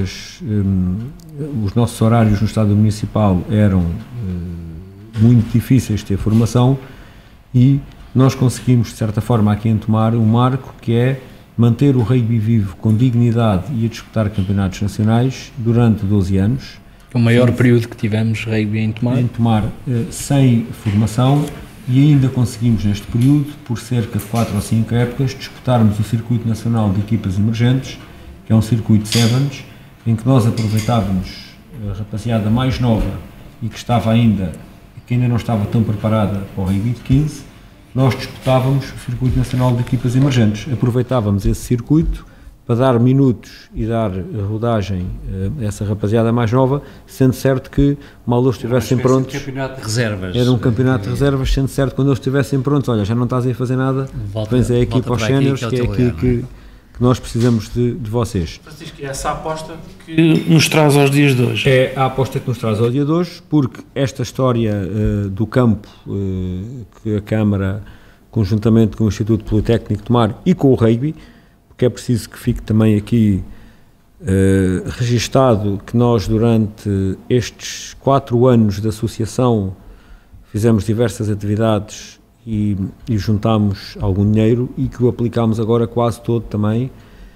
nossos horários no Estado Municipal eram muito difíceis de ter formação e nós conseguimos, de certa forma, aqui em Tomar, um marco que é manter o rugby vivo com dignidade e a disputar campeonatos nacionais durante 12 anos. O maior período que tivemos rugby em Tomar. Em Tomar, sem formação, e ainda conseguimos neste período, por cerca de 4 ou 5 épocas, disputarmos o Circuito Nacional de Equipas Emergentes, que é um circuito Sevens, em que nós aproveitávamos a rapaziada mais nova e que ainda não estava tão preparada para o rugby de 15, nós disputávamos o Circuito Nacional de Equipas Emergentes. Aproveitávamos esse circuito para dar minutos e dar rodagem a essa rapaziada mais nova, sendo certo que, mal eles estivessem prontos... Era um campeonato de reservas. Era um campeonato de reservas, sendo certo que quando eles estivessem prontos, olha, já não estás aí a fazer nada, vens a equipa aos séniores, que é aqui que nós precisamos de vocês. Francisco, é essa aposta que nos traz aos dias de hoje? É a aposta que nos traz ao dia de hoje, porque esta história do campo que a Câmara, conjuntamente com o Instituto Politécnico de Tomar e com o rugby, porque é preciso que fique também aqui registado que nós durante estes 4 anos de associação fizemos diversas atividades e juntámos algum dinheiro e que o aplicámos agora quase todo também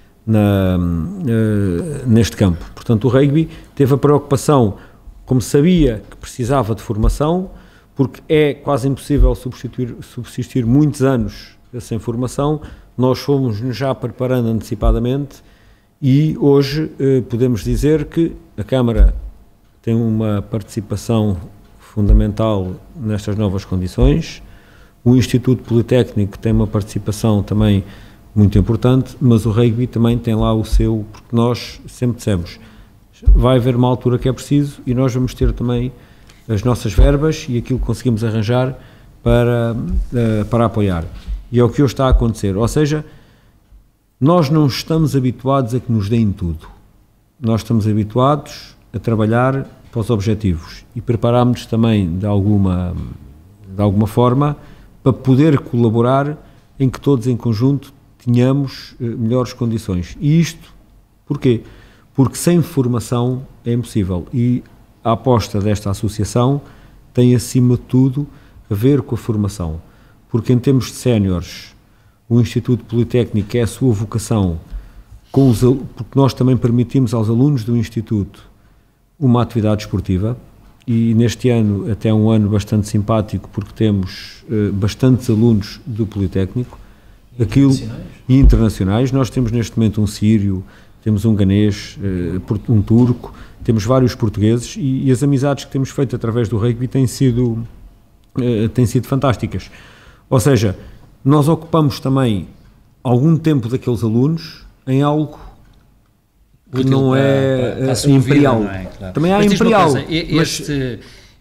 neste campo. Portanto, o rugby teve a preocupação, como sabia que precisava de formação, porque é quase impossível subsistir muitos anos sem formação, nós fomos-nos já preparando antecipadamente e hoje podemos dizer que a Câmara tem uma participação fundamental nestas novas condições, o Instituto Politécnico tem uma participação também muito importante, mas o rugby também tem lá o seu, porque nós sempre dissemos, vai haver uma altura que é preciso e nós vamos ter também as nossas verbas e aquilo que conseguimos arranjar para apoiar. E é o que hoje está a acontecer, ou seja, nós não estamos habituados a que nos deem tudo. Nós estamos habituados a trabalhar para os objetivos e preparámos-nos também de alguma forma para poder colaborar em que todos em conjunto tenhamos melhores condições. E isto, porquê? Porque sem formação é impossível e a aposta desta associação tem acima de tudo a ver com a formação. Porque em termos de séniores, o Instituto Politécnico é a sua vocação, porque nós também permitimos aos alunos do Instituto uma atividade esportiva e neste ano até é um ano bastante simpático porque temos bastantes alunos do Politécnico e internacionais. Nós temos neste momento um sírio, temos um ganês, um turco, temos vários portugueses e as amizades que temos feito através do rugby têm sido fantásticas. Ou seja, nós ocupamos também algum tempo daqueles alunos em algo que não é imperial. Vida, não é? Claro. Também há mas imperial. Coisa,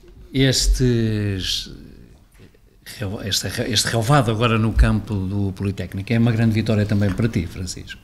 este relvado agora no campo do Politécnico é uma grande vitória também para ti, Francisco?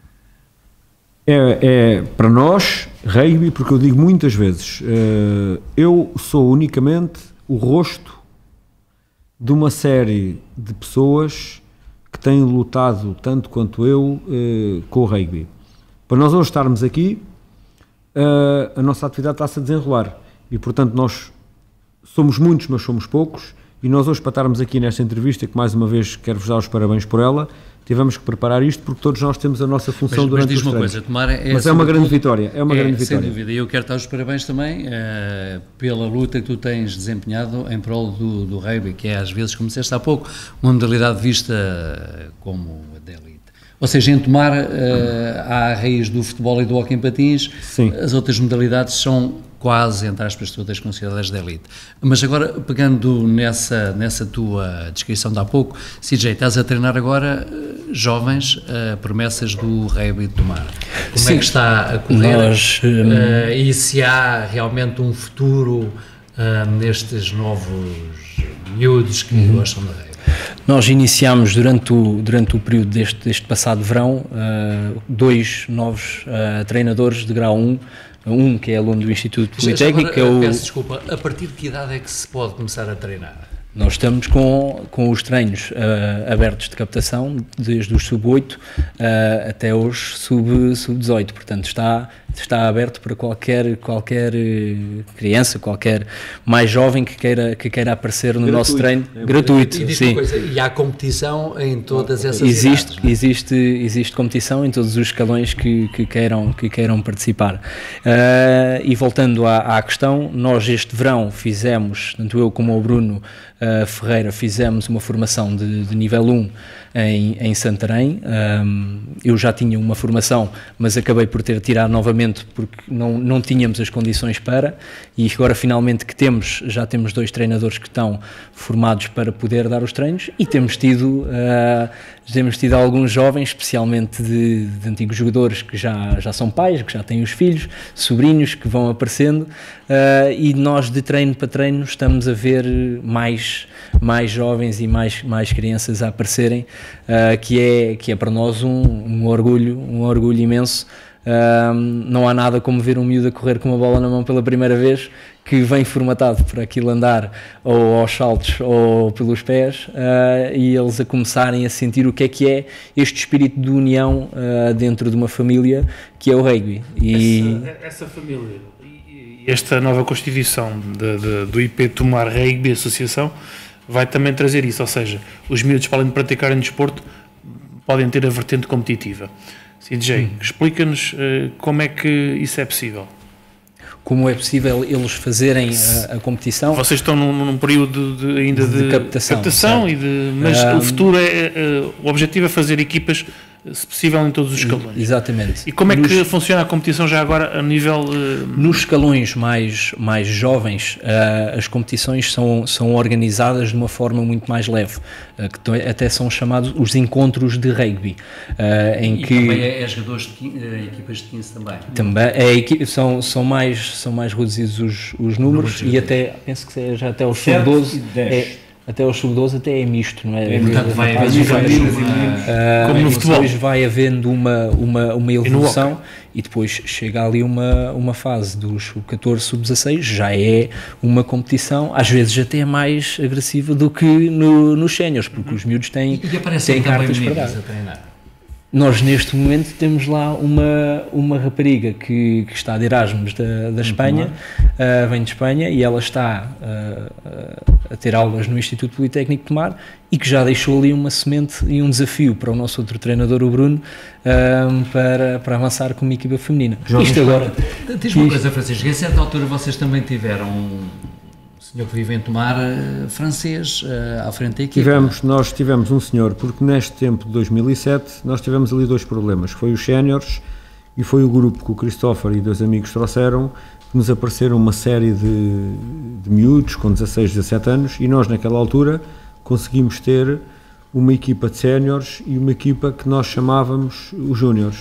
É para nós, rugby, porque eu digo muitas vezes, eu sou unicamente o rosto de uma série de pessoas que têm lutado tanto quanto eu com o rugby. Para nós hoje estarmos aqui, a nossa atividade está-se a desenrolar e, portanto, nós somos muitos, mas somos poucos, e nós hoje, para estarmos aqui nesta entrevista, que mais uma vez quero-vos dar os parabéns por ela, tivemos que preparar isto porque todos nós temos a nossa função durante os treinos. Mas é uma grande vitória, grande vitória. Sem dúvida, e eu quero dar os parabéns também pela luta que tu tens desempenhado em prol do rugby, que é às vezes, como disseste há pouco, uma modalidade vista como a da elite. Ou seja, em Tomar há a raiz do futebol e do hóquei em patins. Sim. As outras modalidades são quase, entre aspas, todas consideradas de elite. Mas agora, pegando nessa tua descrição de há pouco, CJ, estás a treinar agora jovens promessas do rugby de Tomar. Como é que está a correr? E se há realmente um futuro nestes novos miúdos que gostam de rugby? Nós iniciámos durante o período deste passado verão 2 novos treinadores de grau 1, um que é aluno do Instituto Politécnico. Peço desculpa, a partir de que idade é que se pode começar a treinar? Nós estamos com os treinos abertos de captação, desde os sub-8 até os sub-18, portanto está aberto para qualquer criança, qualquer mais jovem que queira aparecer no nosso treino, gratuito. E, sim. E há competição em todas essas idades? Existe competição em todos os escalões que queiram participar. E voltando à questão, nós este verão fizemos, tanto eu como o Bruno Ferreira, fizemos uma formação de nível 1 em Santarém. Eu já tinha uma formação, mas acabei por ter tirado novamente porque não tínhamos as condições para, e agora finalmente que já temos 2 treinadores que estão formados para poder dar os treinos, e temos tido alguns jovens, especialmente de antigos jogadores que já são pais, que já têm os filhos, sobrinhos que vão aparecendo, e nós de treino para treino estamos a ver mais jovens e mais crianças a aparecerem, que é para nós um orgulho imenso. Não há nada como ver um miúdo a correr com uma bola na mão pela primeira vez, que vem formatado para aquilo andar ou aos saltos ou pelos pés, e eles a começarem a sentir o que é este espírito de união dentro de uma família que é o rugby. Essa família e esta nova constituição do IP Tomar Rugby Associação vai também trazer isso, ou seja, os miúdos, para além de praticarem desporto, podem ter a vertente competitiva. CJ, explica-nos como é que isso é possível. Como é possível eles fazerem a competição? Vocês estão num período ainda de captação mas o futuro o objetivo é fazer equipas, se possível, em todos os escalões. Exatamente. E como é que funciona a competição já agora a nível... Nos escalões mais jovens, as competições são organizadas de uma forma muito mais leve, que até são chamados os encontros de rugby. Também é jogadores de equipas de 15 também? Também, são mais reduzidos os números, e até, penso que já até os sub-12... Até os sub-12 até é misto, não é? Portanto, vai como no futebol. Depois vai havendo uma evolução, e depois chega ali uma fase dos sub-14, sub-16, já é uma competição, às vezes até mais agressiva do que nos séniores, porque os miúdos têm cartas para dar. A treinar. Nós neste momento temos lá uma rapariga que está de Erasmus da Espanha, vem de Espanha, e ela está a ter aulas no Instituto Politécnico de Tomar, e que já deixou ali uma semente e um desafio para o nosso outro treinador, o Bruno, para avançar com uma equipa feminina. Isto agora... Diz uma coisa, Francisco, em certa altura vocês também tiveram senhor que vive em Tomar, francês, à frente da equipa. Nós tivemos um senhor, porque neste tempo de 2007 nós tivemos ali 2 problemas, foi os séniores e foi o grupo que o Christopher e 2 amigos trouxeram, que nos apareceram uma série de miúdos com 16, 17 anos, e nós naquela altura conseguimos ter uma equipa de séniores e uma equipa que nós chamávamos os júniores.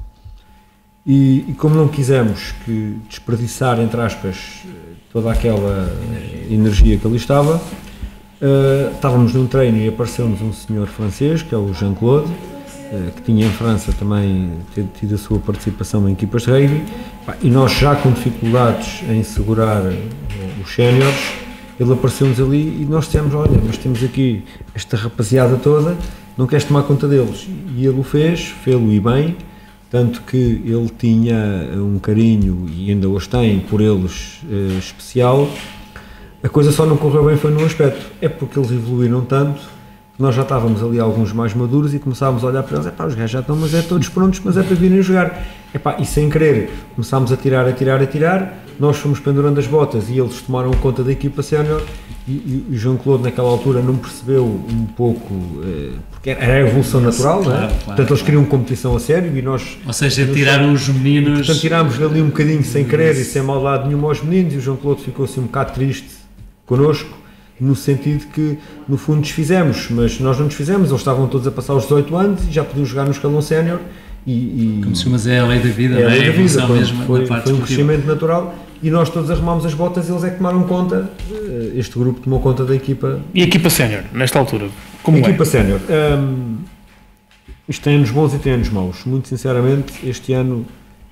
E como não quisemos desperdiçar, entre aspas, toda aquela energia que ali estava, estávamos num treino e apareceu-nos um senhor francês, que é o Jean-Claude, que tinha em França também tido a sua participação em equipas de rugby, e nós já com dificuldades em segurar os séniores, ele apareceu-nos ali e nós dissemos: olha, mas temos aqui esta rapaziada toda, não queres tomar conta deles? E ele o fez-o e bem, tanto que ele tinha um carinho, e ainda hoje tem, por eles especial, A coisa só não correu bem foi num aspecto, é porque eles evoluíram tanto que nós já estávamos ali alguns mais maduros e começávamos a olhar para eles, os gajos já estão, mas é todos prontos, mas é para virem jogar. E sem querer, começámos a tirar, nós fomos pendurando as botas e eles tomaram conta da equipa sénior e o Jean-Claude naquela altura não percebeu um pouco, porque era a evolução natural, claro, não é? Claro, portanto eles queriam competição a sério e nós... Ou seja, tiraram os meninos... Portanto tirámos ali um bocadinho sem querer e sem maldade nenhuma aos meninos e o Jean-Claude ficou assim um bocado triste connosco, no sentido que no fundo desfizemos, mas nós não desfizemos, eles estavam todos a passar os 18 anos e já podiam jogar no escalão sénior e... Como se chama, é a lei da vida, é a lei da vida, mesmo foi um crescimento natural e nós todos arrumámos as botas e eles é que tomaram conta, este grupo tomou conta da equipa. E a equipa sénior, nesta altura, como é? A equipa sénior, isto tem anos bons e tem anos maus, muito sinceramente este ano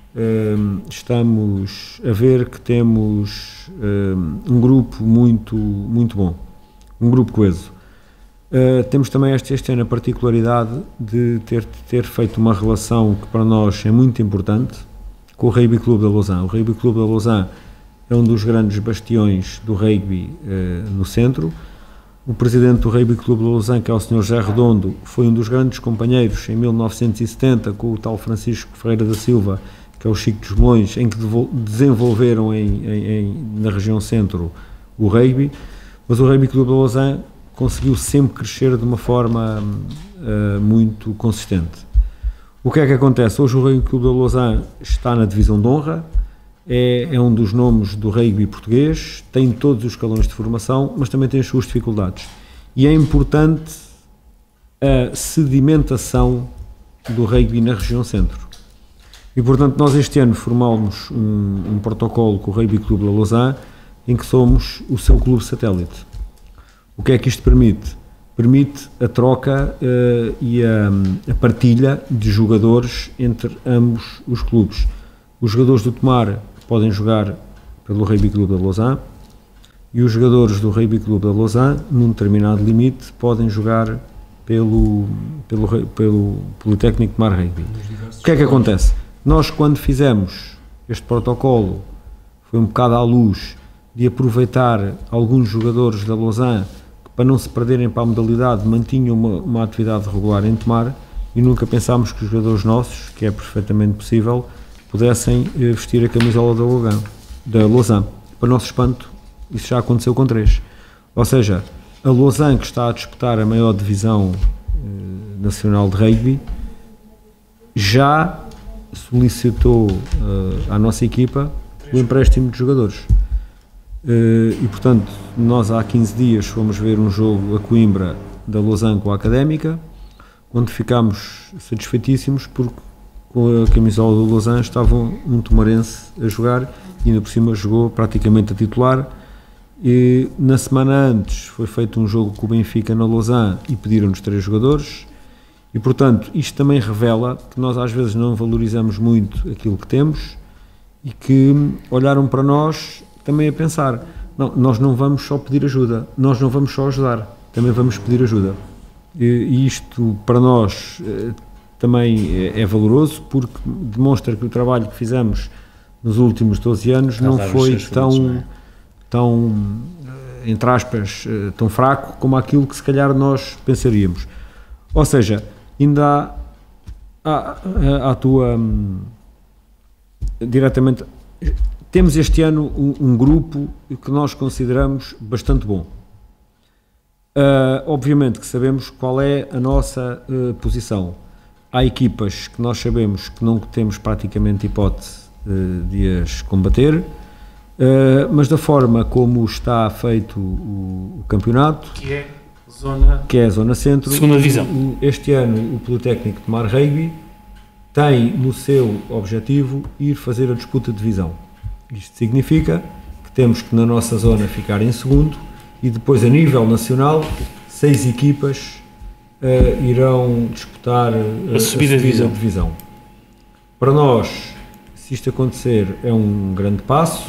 estamos a ver que temos um grupo muito bom, um grupo coeso. Temos também este ano a particularidade de ter feito uma relação que para nós é muito importante com o Rugby Clube da Lausanne. O Rugby Clube da Lausanne é um dos grandes bastiões do rugby no centro. O presidente do Rugby Clube da Lausanne, que é o Sr. José Redondo, foi um dos grandes companheiros em 1970 com o tal Francisco Ferreira da Silva, que é o Chico dos Melões, em que desenvolveram na região centro o rugby, mas o Rugby Clube da Lausanne conseguiu sempre crescer de uma forma muito consistente. O que é que acontece? Hoje o Rugby Clube da Lausanne está na divisão de honra, é um dos nomes do rugby português, tem todos os escalões de formação, mas também tem as suas dificuldades. E é importante a sedimentação do rugby na região centro. E, portanto, nós este ano formámos um protocolo com o Rugby Clube da Lausanne, em que somos o seu clube satélite. O que é que isto permite? Permite a troca e a partilha de jogadores entre ambos os clubes. Os jogadores do Tomar podem jogar pelo Rugby Clube da Lausanne e os jogadores do Rugby Clube da Lausanne, num determinado limite, podem jogar pelo Politécnico de Tomar Rugby. O que é que acontece? Nós, quando fizemos este protocolo, foi um bocado à luz de aproveitar alguns jogadores da Lausanne que, para não se perderem para a modalidade, mantinham uma atividade regular em Tomar e nunca pensámos que os jogadores nossos, que é perfeitamente possível, pudessem vestir a camisola da Lausanne. Para nosso espanto, isso já aconteceu com 3. Ou seja, a Lausanne, que está a disputar a maior divisão nacional de rugby, já solicitou à nossa equipa o empréstimo de jogadores. E, portanto, nós há 15 dias fomos ver um jogo a Coimbra da Lausanne com a Académica, onde ficámos satisfeitíssimos porque com a camisola do Lausanne estava um tomarense a jogar e ainda por cima jogou praticamente a titular. E na semana antes foi feito um jogo com o Benfica na Lausanne e pediram-nos 3 jogadores e, portanto, isto também revela que nós às vezes não valorizamos muito aquilo que temos e que olharam para nós também a pensar, não, nós não vamos só pedir ajuda, nós não vamos só ajudar, também vamos pedir ajuda. E isto para nós também é valoroso porque demonstra que o trabalho que fizemos nos últimos 12 anos não foi tão, entre aspas, tão fraco como aquilo que se calhar nós pensaríamos. Ou seja, ainda há a tua diretamente, temos este ano um grupo que nós consideramos bastante bom. Obviamente que sabemos qual é a nossa posição. Há equipas que nós sabemos que não temos praticamente hipótese de as combater, mas da forma como está feito o campeonato, que é a Zona Centro, segunda divisão. Este ano o Politécnico de Tomar Rugby tem no seu objetivo ir fazer a disputa de divisão. Isto significa que temos que na nossa zona ficar em segundo e depois a nível nacional 6 equipas irão disputar a subida de divisão. Para nós, se isto acontecer, é um grande passo.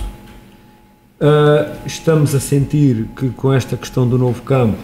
Estamos a sentir que com esta questão do novo campo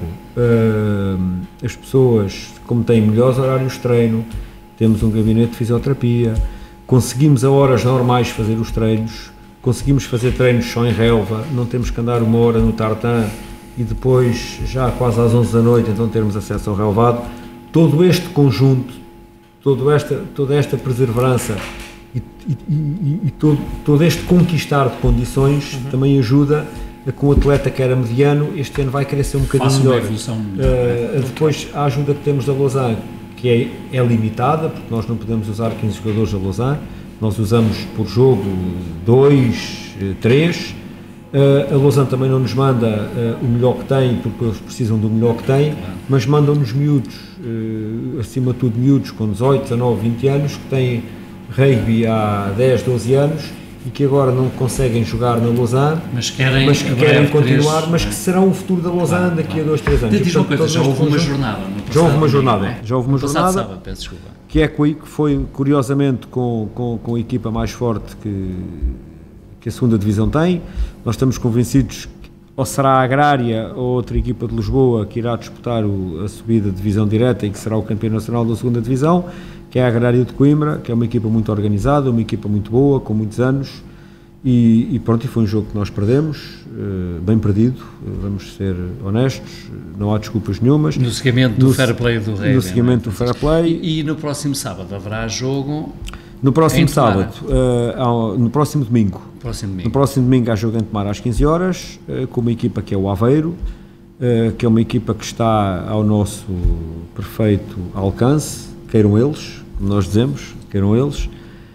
as pessoas, como têm melhores horários de treino, temos um gabinete de fisioterapia, conseguimos a horas normais fazer os treinos, conseguimos fazer treinos só em relva, não temos que andar 1 hora no tartan e depois já quase às 11 da noite então termos acesso ao relvado. Todo este conjunto, toda esta perseverança e todo este conquistar de condições também ajuda a que um atleta que era mediano este ano vai querer ser um bocadinho melhor. Depois a ajuda que temos da Lausanne, que é limitada, porque nós não podemos usar 15 jogadores da Lausanne, nós usamos por jogo 2, 3. A Lausanne também não nos manda o melhor que tem, porque eles precisam do melhor que tem, mas mandam-nos miúdos, acima de tudo miúdos com 18, 19, 20 anos, que têm rugby há 10, 12 anos e que agora não conseguem jogar na Lausanne, mas que querem continuar, mas que serão o futuro da Lausanne daqui a 2, 3 anos. Diz uma coisa, já houve uma jornada. Já houve uma jornada, sábado, peço desculpa. Que foi curiosamente com a equipa mais forte que a segunda divisão tem. Nós estamos convencidos que ou será a Agrária ou outra equipa de Lisboa que irá disputar a subida de divisão direta e que será o campeão nacional da segunda divisão, que é a Agrária de Coimbra, que é uma equipa muito organizada, uma equipa muito boa, com muitos anos, e pronto, e foi um jogo que nós perdemos, bem perdido, vamos ser honestos, não há desculpas nenhumas. No seguimento do fair play do Rei. No seguimento do fair play. E no próximo sábado haverá jogo... No próximo sábado, no próximo domingo. No próximo domingo há jogo em Tomar às 15 horas, com uma equipa que é o Aveiro, que é uma equipa que está ao nosso perfeito alcance, queiram eles, como nós dizemos, queiram eles.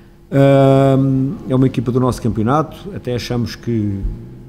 É uma equipa do nosso campeonato, até achamos que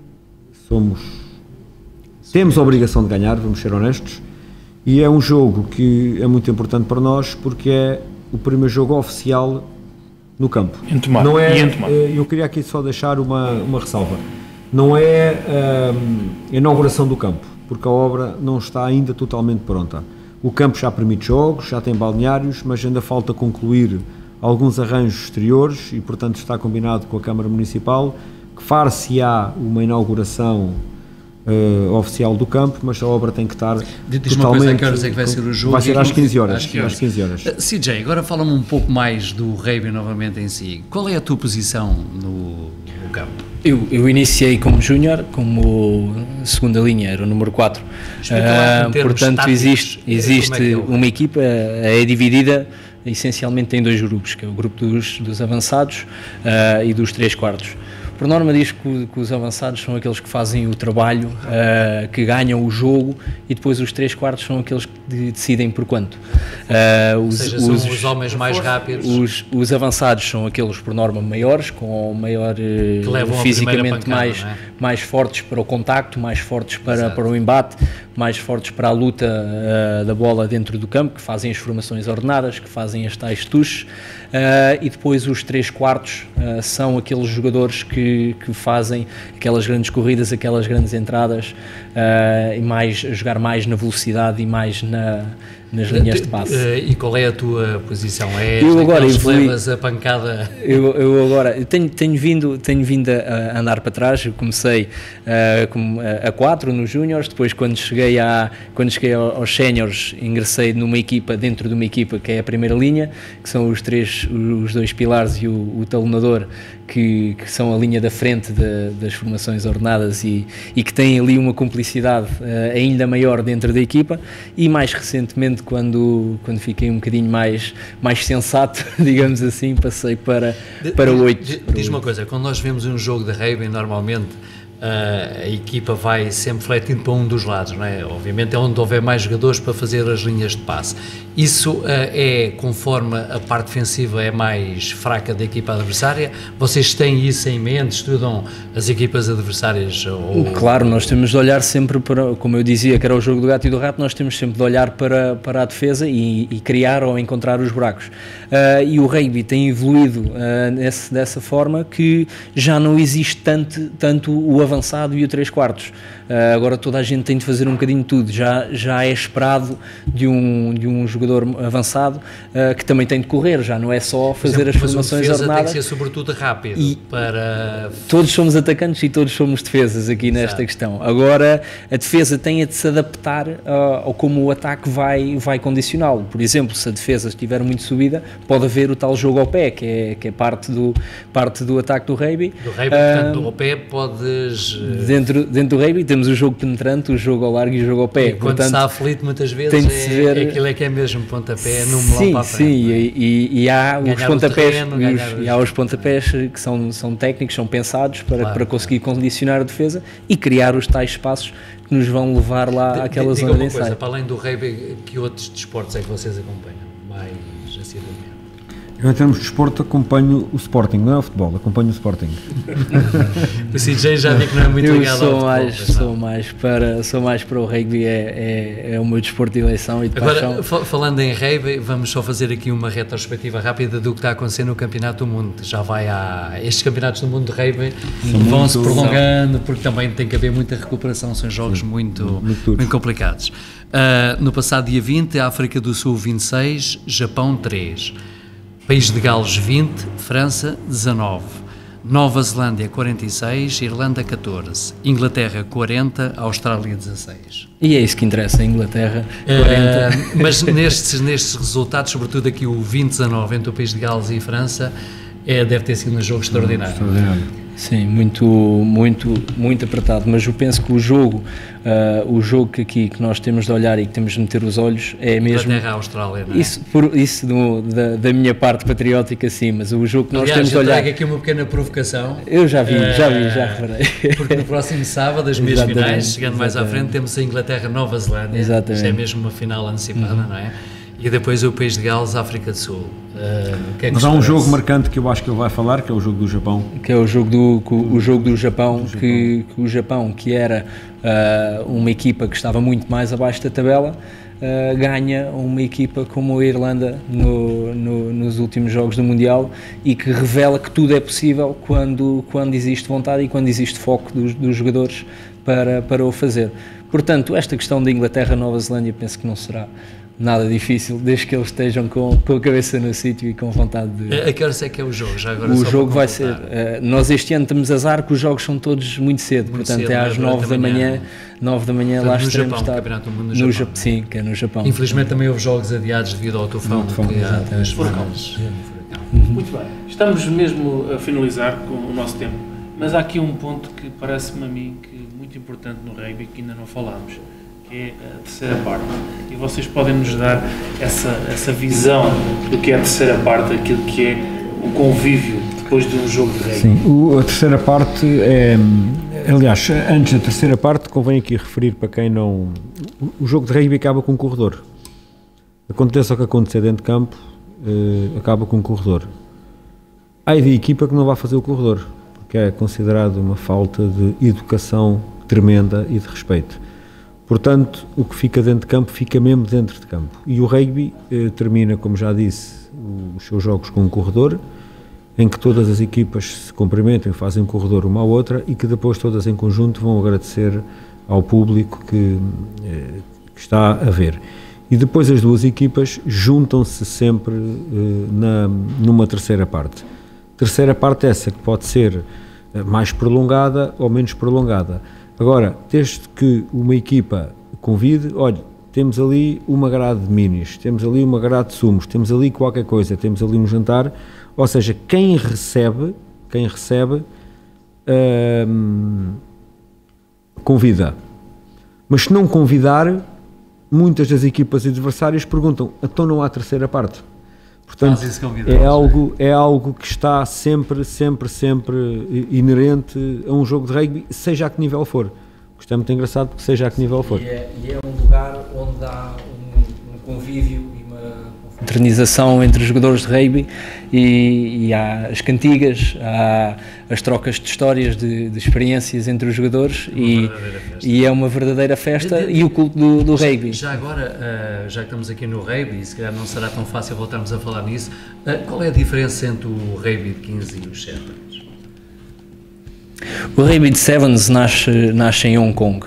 temos a obrigação de ganhar, vamos ser honestos, e é um jogo que é muito importante para nós, porque é o primeiro jogo oficial no campo. Em Tomar. Não é, eu queria aqui só deixar uma ressalva. Não é a inauguração do campo, porque a obra não está ainda totalmente pronta. O campo já permite jogos, já tem balneários, mas ainda falta concluir alguns arranjos exteriores e, portanto, está combinado com a Câmara Municipal que far-se-á uma inauguração oficial do campo, mas a obra tem que estar Diz uma coisa, a que horas é que vai ser o jogo? Vai ser às 15 horas. Às 15 horas. CJ, agora fala-me um pouco mais do rugby novamente em si. Qual é a tua posição no campo? Eu iniciei como júnior, como segunda linha, era o número 4. Portanto, existe uma equipa, é dividida essencialmente em 2 grupos, que é o grupo dos avançados e dos 3/4. Por norma diz que os avançados são aqueles que fazem o trabalho, que ganham o jogo, e depois os 3/4 são aqueles que decidem por quanto. São os homens mais rápidos. Os avançados são aqueles por norma maiores, com maior fisicamente pancada, mais fortes para o contacto, mais fortes para o embate, mais fortes para a luta da bola dentro do campo, que fazem as formações ordenadas, que fazem as tais tuches, e depois os 3/4 são aqueles jogadores que fazem aquelas grandes corridas, aquelas grandes entradas, e jogar mais na velocidade e mais nas linhas de passe. E qual é a tua posição? Eu agora levas a pancada? Eu agora tenho vindo a andar para trás. Eu comecei a 4 nos júniores, depois quando cheguei aos séniores ingressei dentro de uma equipa que é a primeira linha, que são os 2 pilares e o talonador, que são a linha da frente das formações ordenadas e que têm ali uma cumplicidade ainda maior dentro da equipa. E mais recentemente, quando fiquei um bocadinho mais sensato, digamos assim, passei para o 8. Diz uma coisa, quando nós vemos um jogo de rugby, normalmente a equipa vai sempre fletindo para um dos lados, não é? Obviamente é onde houver mais jogadores para fazer as linhas de passe. Isso é conforme a parte defensiva é mais fraca da equipa adversária? Vocês têm isso em mente? Estudam as equipas adversárias? Claro, nós temos de olhar sempre para, como eu dizia que era o jogo do gato e do rato, nós temos sempre de olhar para a defesa e criar ou encontrar os buracos. E o rugby tem evoluído dessa forma que já não existe tanto o avançado e o 3/4. agora toda a gente tem de fazer um bocadinho de tudo, já é esperado de um jogador avançado que também tem de correr, já não é só fazer as formações ordenadas. Tem que ser sobretudo rápido para... Todos somos atacantes e todos somos defesas aqui nesta questão. Agora a defesa tem de se adaptar ao como o ataque vai condicioná-lo. Por exemplo, se a defesa estiver muito subida, pode haver o tal jogo ao pé, que é parte do ataque do rugby. Portanto, ao pé podes... Dentro do rugby temos o jogo penetrante, o jogo ao largo e o jogo ao pé. E quando está aflito muitas vezes aquilo é que é mesmo pontapé, não me lá para a frente. Sim, e há os pontapés, e há os pontapés que são técnicos, são pensados para conseguir condicionar a defesa e criar os tais espaços que nos vão levar lá àquela zona de ensaio. Para além do rugby, que outros desportos é que vocês acompanham mais assiduamente? Eu, em termos de desporto, acompanho o Sporting, não é o futebol, acompanho o Sporting. O CJ já vi que não é muito ligado ao futebol. Sou mais para o rugby, é o meu desporto de eleição e de paixão. Agora, falando em rugby, vamos só fazer aqui uma retrospectiva rápida do que está a acontecer no Campeonato do Mundo. Já vai estes campeonatos do mundo de rugby vão-se prolongando, porque também tem que haver muita recuperação, são jogos muito complicados. No passado dia 20, África do Sul 26, Japão 3. País de Gales 20, França 19, Nova Zelândia 46, Irlanda 14, Inglaterra 40, Austrália 16. E é isso que interessa, a Inglaterra 40. Mas nestes resultados, sobretudo aqui o 20-19 entre o País de Gales e França, deve ter sido um jogo extraordinário. Sim, muito apertado, mas eu penso que o jogo que nós temos de olhar e que temos de meter os olhos é mesmo... Inglaterra-Austrália, não é? Isso da minha parte patriótica, sim, mas o jogo que nós temos de olhar... Aliás, eu trago aqui uma pequena provocação. Eu já reparei. Porque no próximo sábado, as meias finais, chegando mais à frente, temos a Inglaterra-Nova Zelândia. Exatamente. Isto é mesmo uma final antecipada, não é? E depois o País de Gales, África do Sul. Mas há um jogo marcante que eu acho que ele vai falar, que é o jogo do Japão. Que é o jogo do Japão, que o Japão, que era uma equipa que estava muito mais abaixo da tabela, ganha uma equipa como a Irlanda nos últimos jogos do Mundial e que revela que tudo é possível quando existe vontade e quando existe foco dos jogadores para o fazer. Portanto, esta questão da Inglaterra-Nova Zelândia penso que não será nada difícil, desde que eles estejam com a cabeça no sítio e com vontade de... A que horas é que é o jogo? Já agora o jogo vai ser... nós este ano temos azar que os jogos são todos muito cedo, portanto é às 9 da manhã, lá estaremos... Campeonato do Mundo no Japão. Sim, que é no Japão. Infelizmente também houve jogos adiados devido ao tufão. Muito bem, estamos mesmo a finalizar com o nosso tempo, mas há aqui um ponto que parece-me a mim muito importante no rugby que ainda não falámos, que é a terceira parte, e vocês podem nos dar essa visão do que é a terceira parte, aquilo que é o convívio depois de um jogo de rugby. Sim, a terceira parte é, aliás, antes da terceira parte convém aqui referir para quem não, o jogo de rugby acaba com um corredor, aconteça o que acontecer dentro de campo, acaba com um corredor. Há de equipa que não vai fazer o corredor, porque é considerado uma falta de educação tremenda e de respeito. Portanto, o que fica dentro de campo, fica mesmo dentro de campo. E o rugby termina, como já disse, os seus jogos com um corredor, em que todas as equipas se cumprimentam e fazem um corredor uma à outra e que depois todas em conjunto vão agradecer ao público que está a ver. E depois as duas equipas juntam-se sempre numa terceira parte. Terceira parte essa que pode ser mais prolongada ou menos prolongada. Agora, desde que uma equipa convide, olha, temos ali uma grade de minis, temos ali uma grade de sumos, temos ali qualquer coisa, temos ali um jantar, ou seja, quem recebe convida. Mas se não convidar, muitas das equipas adversárias perguntam, então não há terceira parte. Portanto, é algo que está sempre inerente a um jogo de rugby, seja a que nível for. Isto é muito engraçado porque seja a que nível for. E é um lugar onde há um convívio e uma fraternização entre os jogadores de rugby e há as cantigas, há as trocas de histórias, de experiências entre os jogadores e é uma verdadeira festa e o culto do rugby. Já agora, já que estamos aqui no rugby, se calhar não será tão fácil voltarmos a falar nisso, qual é a diferença entre o rugby de 15 e os 7 anos? O rugby de sevens nasce em Hong Kong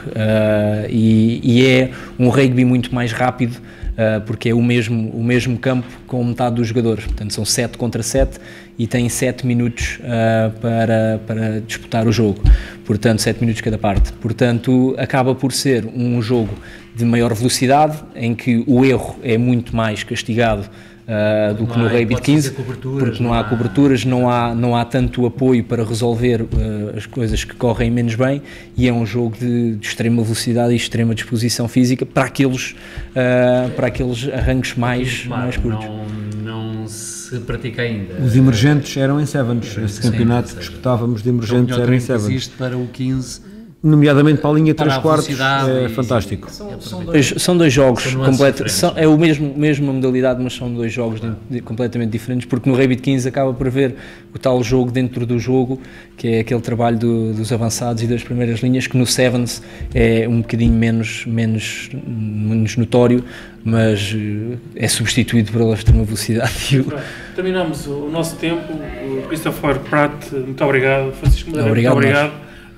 e é um rugby muito mais rápido, porque é o mesmo campo com metade dos jogadores, portanto são 7 contra 7 e têm 7 minutos para disputar o jogo, portanto 7 minutos cada parte, portanto acaba por ser um jogo de maior velocidade, em que o erro é muito mais castigado do que no rugby de 15, porque não há coberturas, não há tanto apoio para resolver as coisas que correm menos bem, e é um jogo de extrema velocidade e extrema disposição física para aqueles arranques mais curtos. Não se pratica ainda. Os emergentes eram em sevens, esse campeonato que disputávamos de emergentes era em sevens. Existe para o 15, nomeadamente para a linha 3/4, é fantástico. São dois jogos completos, é o mesma modalidade, mas são dois jogos completamente diferentes, porque no rugby de 15 acaba por haver o tal jogo dentro do jogo, que é aquele trabalho dos avançados e das primeiras linhas, que no sevens é um bocadinho menos notório, mas é substituído pela extrema velocidade. Terminamos o nosso tempo. O Christopher Pratt, muito obrigado. Francisco Madeira, muito obrigado.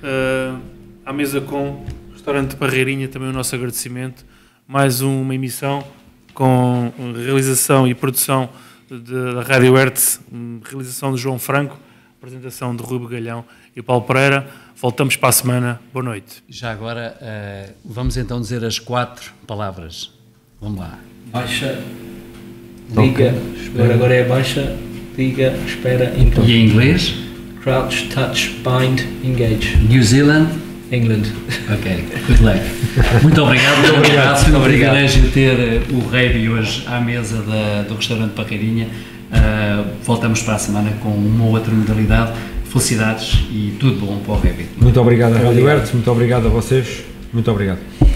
À mesa com Restaurante Parreirinha, também o nosso agradecimento. Mais uma emissão com realização e produção da Rádio Hertz, realização de João Franco, apresentação de Rui Begalhão e Paulo Pereira. Voltamos para a semana. Boa noite. Já agora vamos então dizer as 4 palavras. Vamos lá. Baixa, liga, espera, agora é baixa, liga, espera, então. E em inglês? Crouch, touch, bind, engage. New Zealand? England. Ok, good luck. Muito obrigado. Foi um privilégio ter o rugby hoje à mesa do Restaurante Parreirinha. Voltamos para a semana com uma outra modalidade. Felicidades e tudo bom para o rugby. Muito obrigado à Rádio Hertz, muito obrigado a vocês, muito obrigado.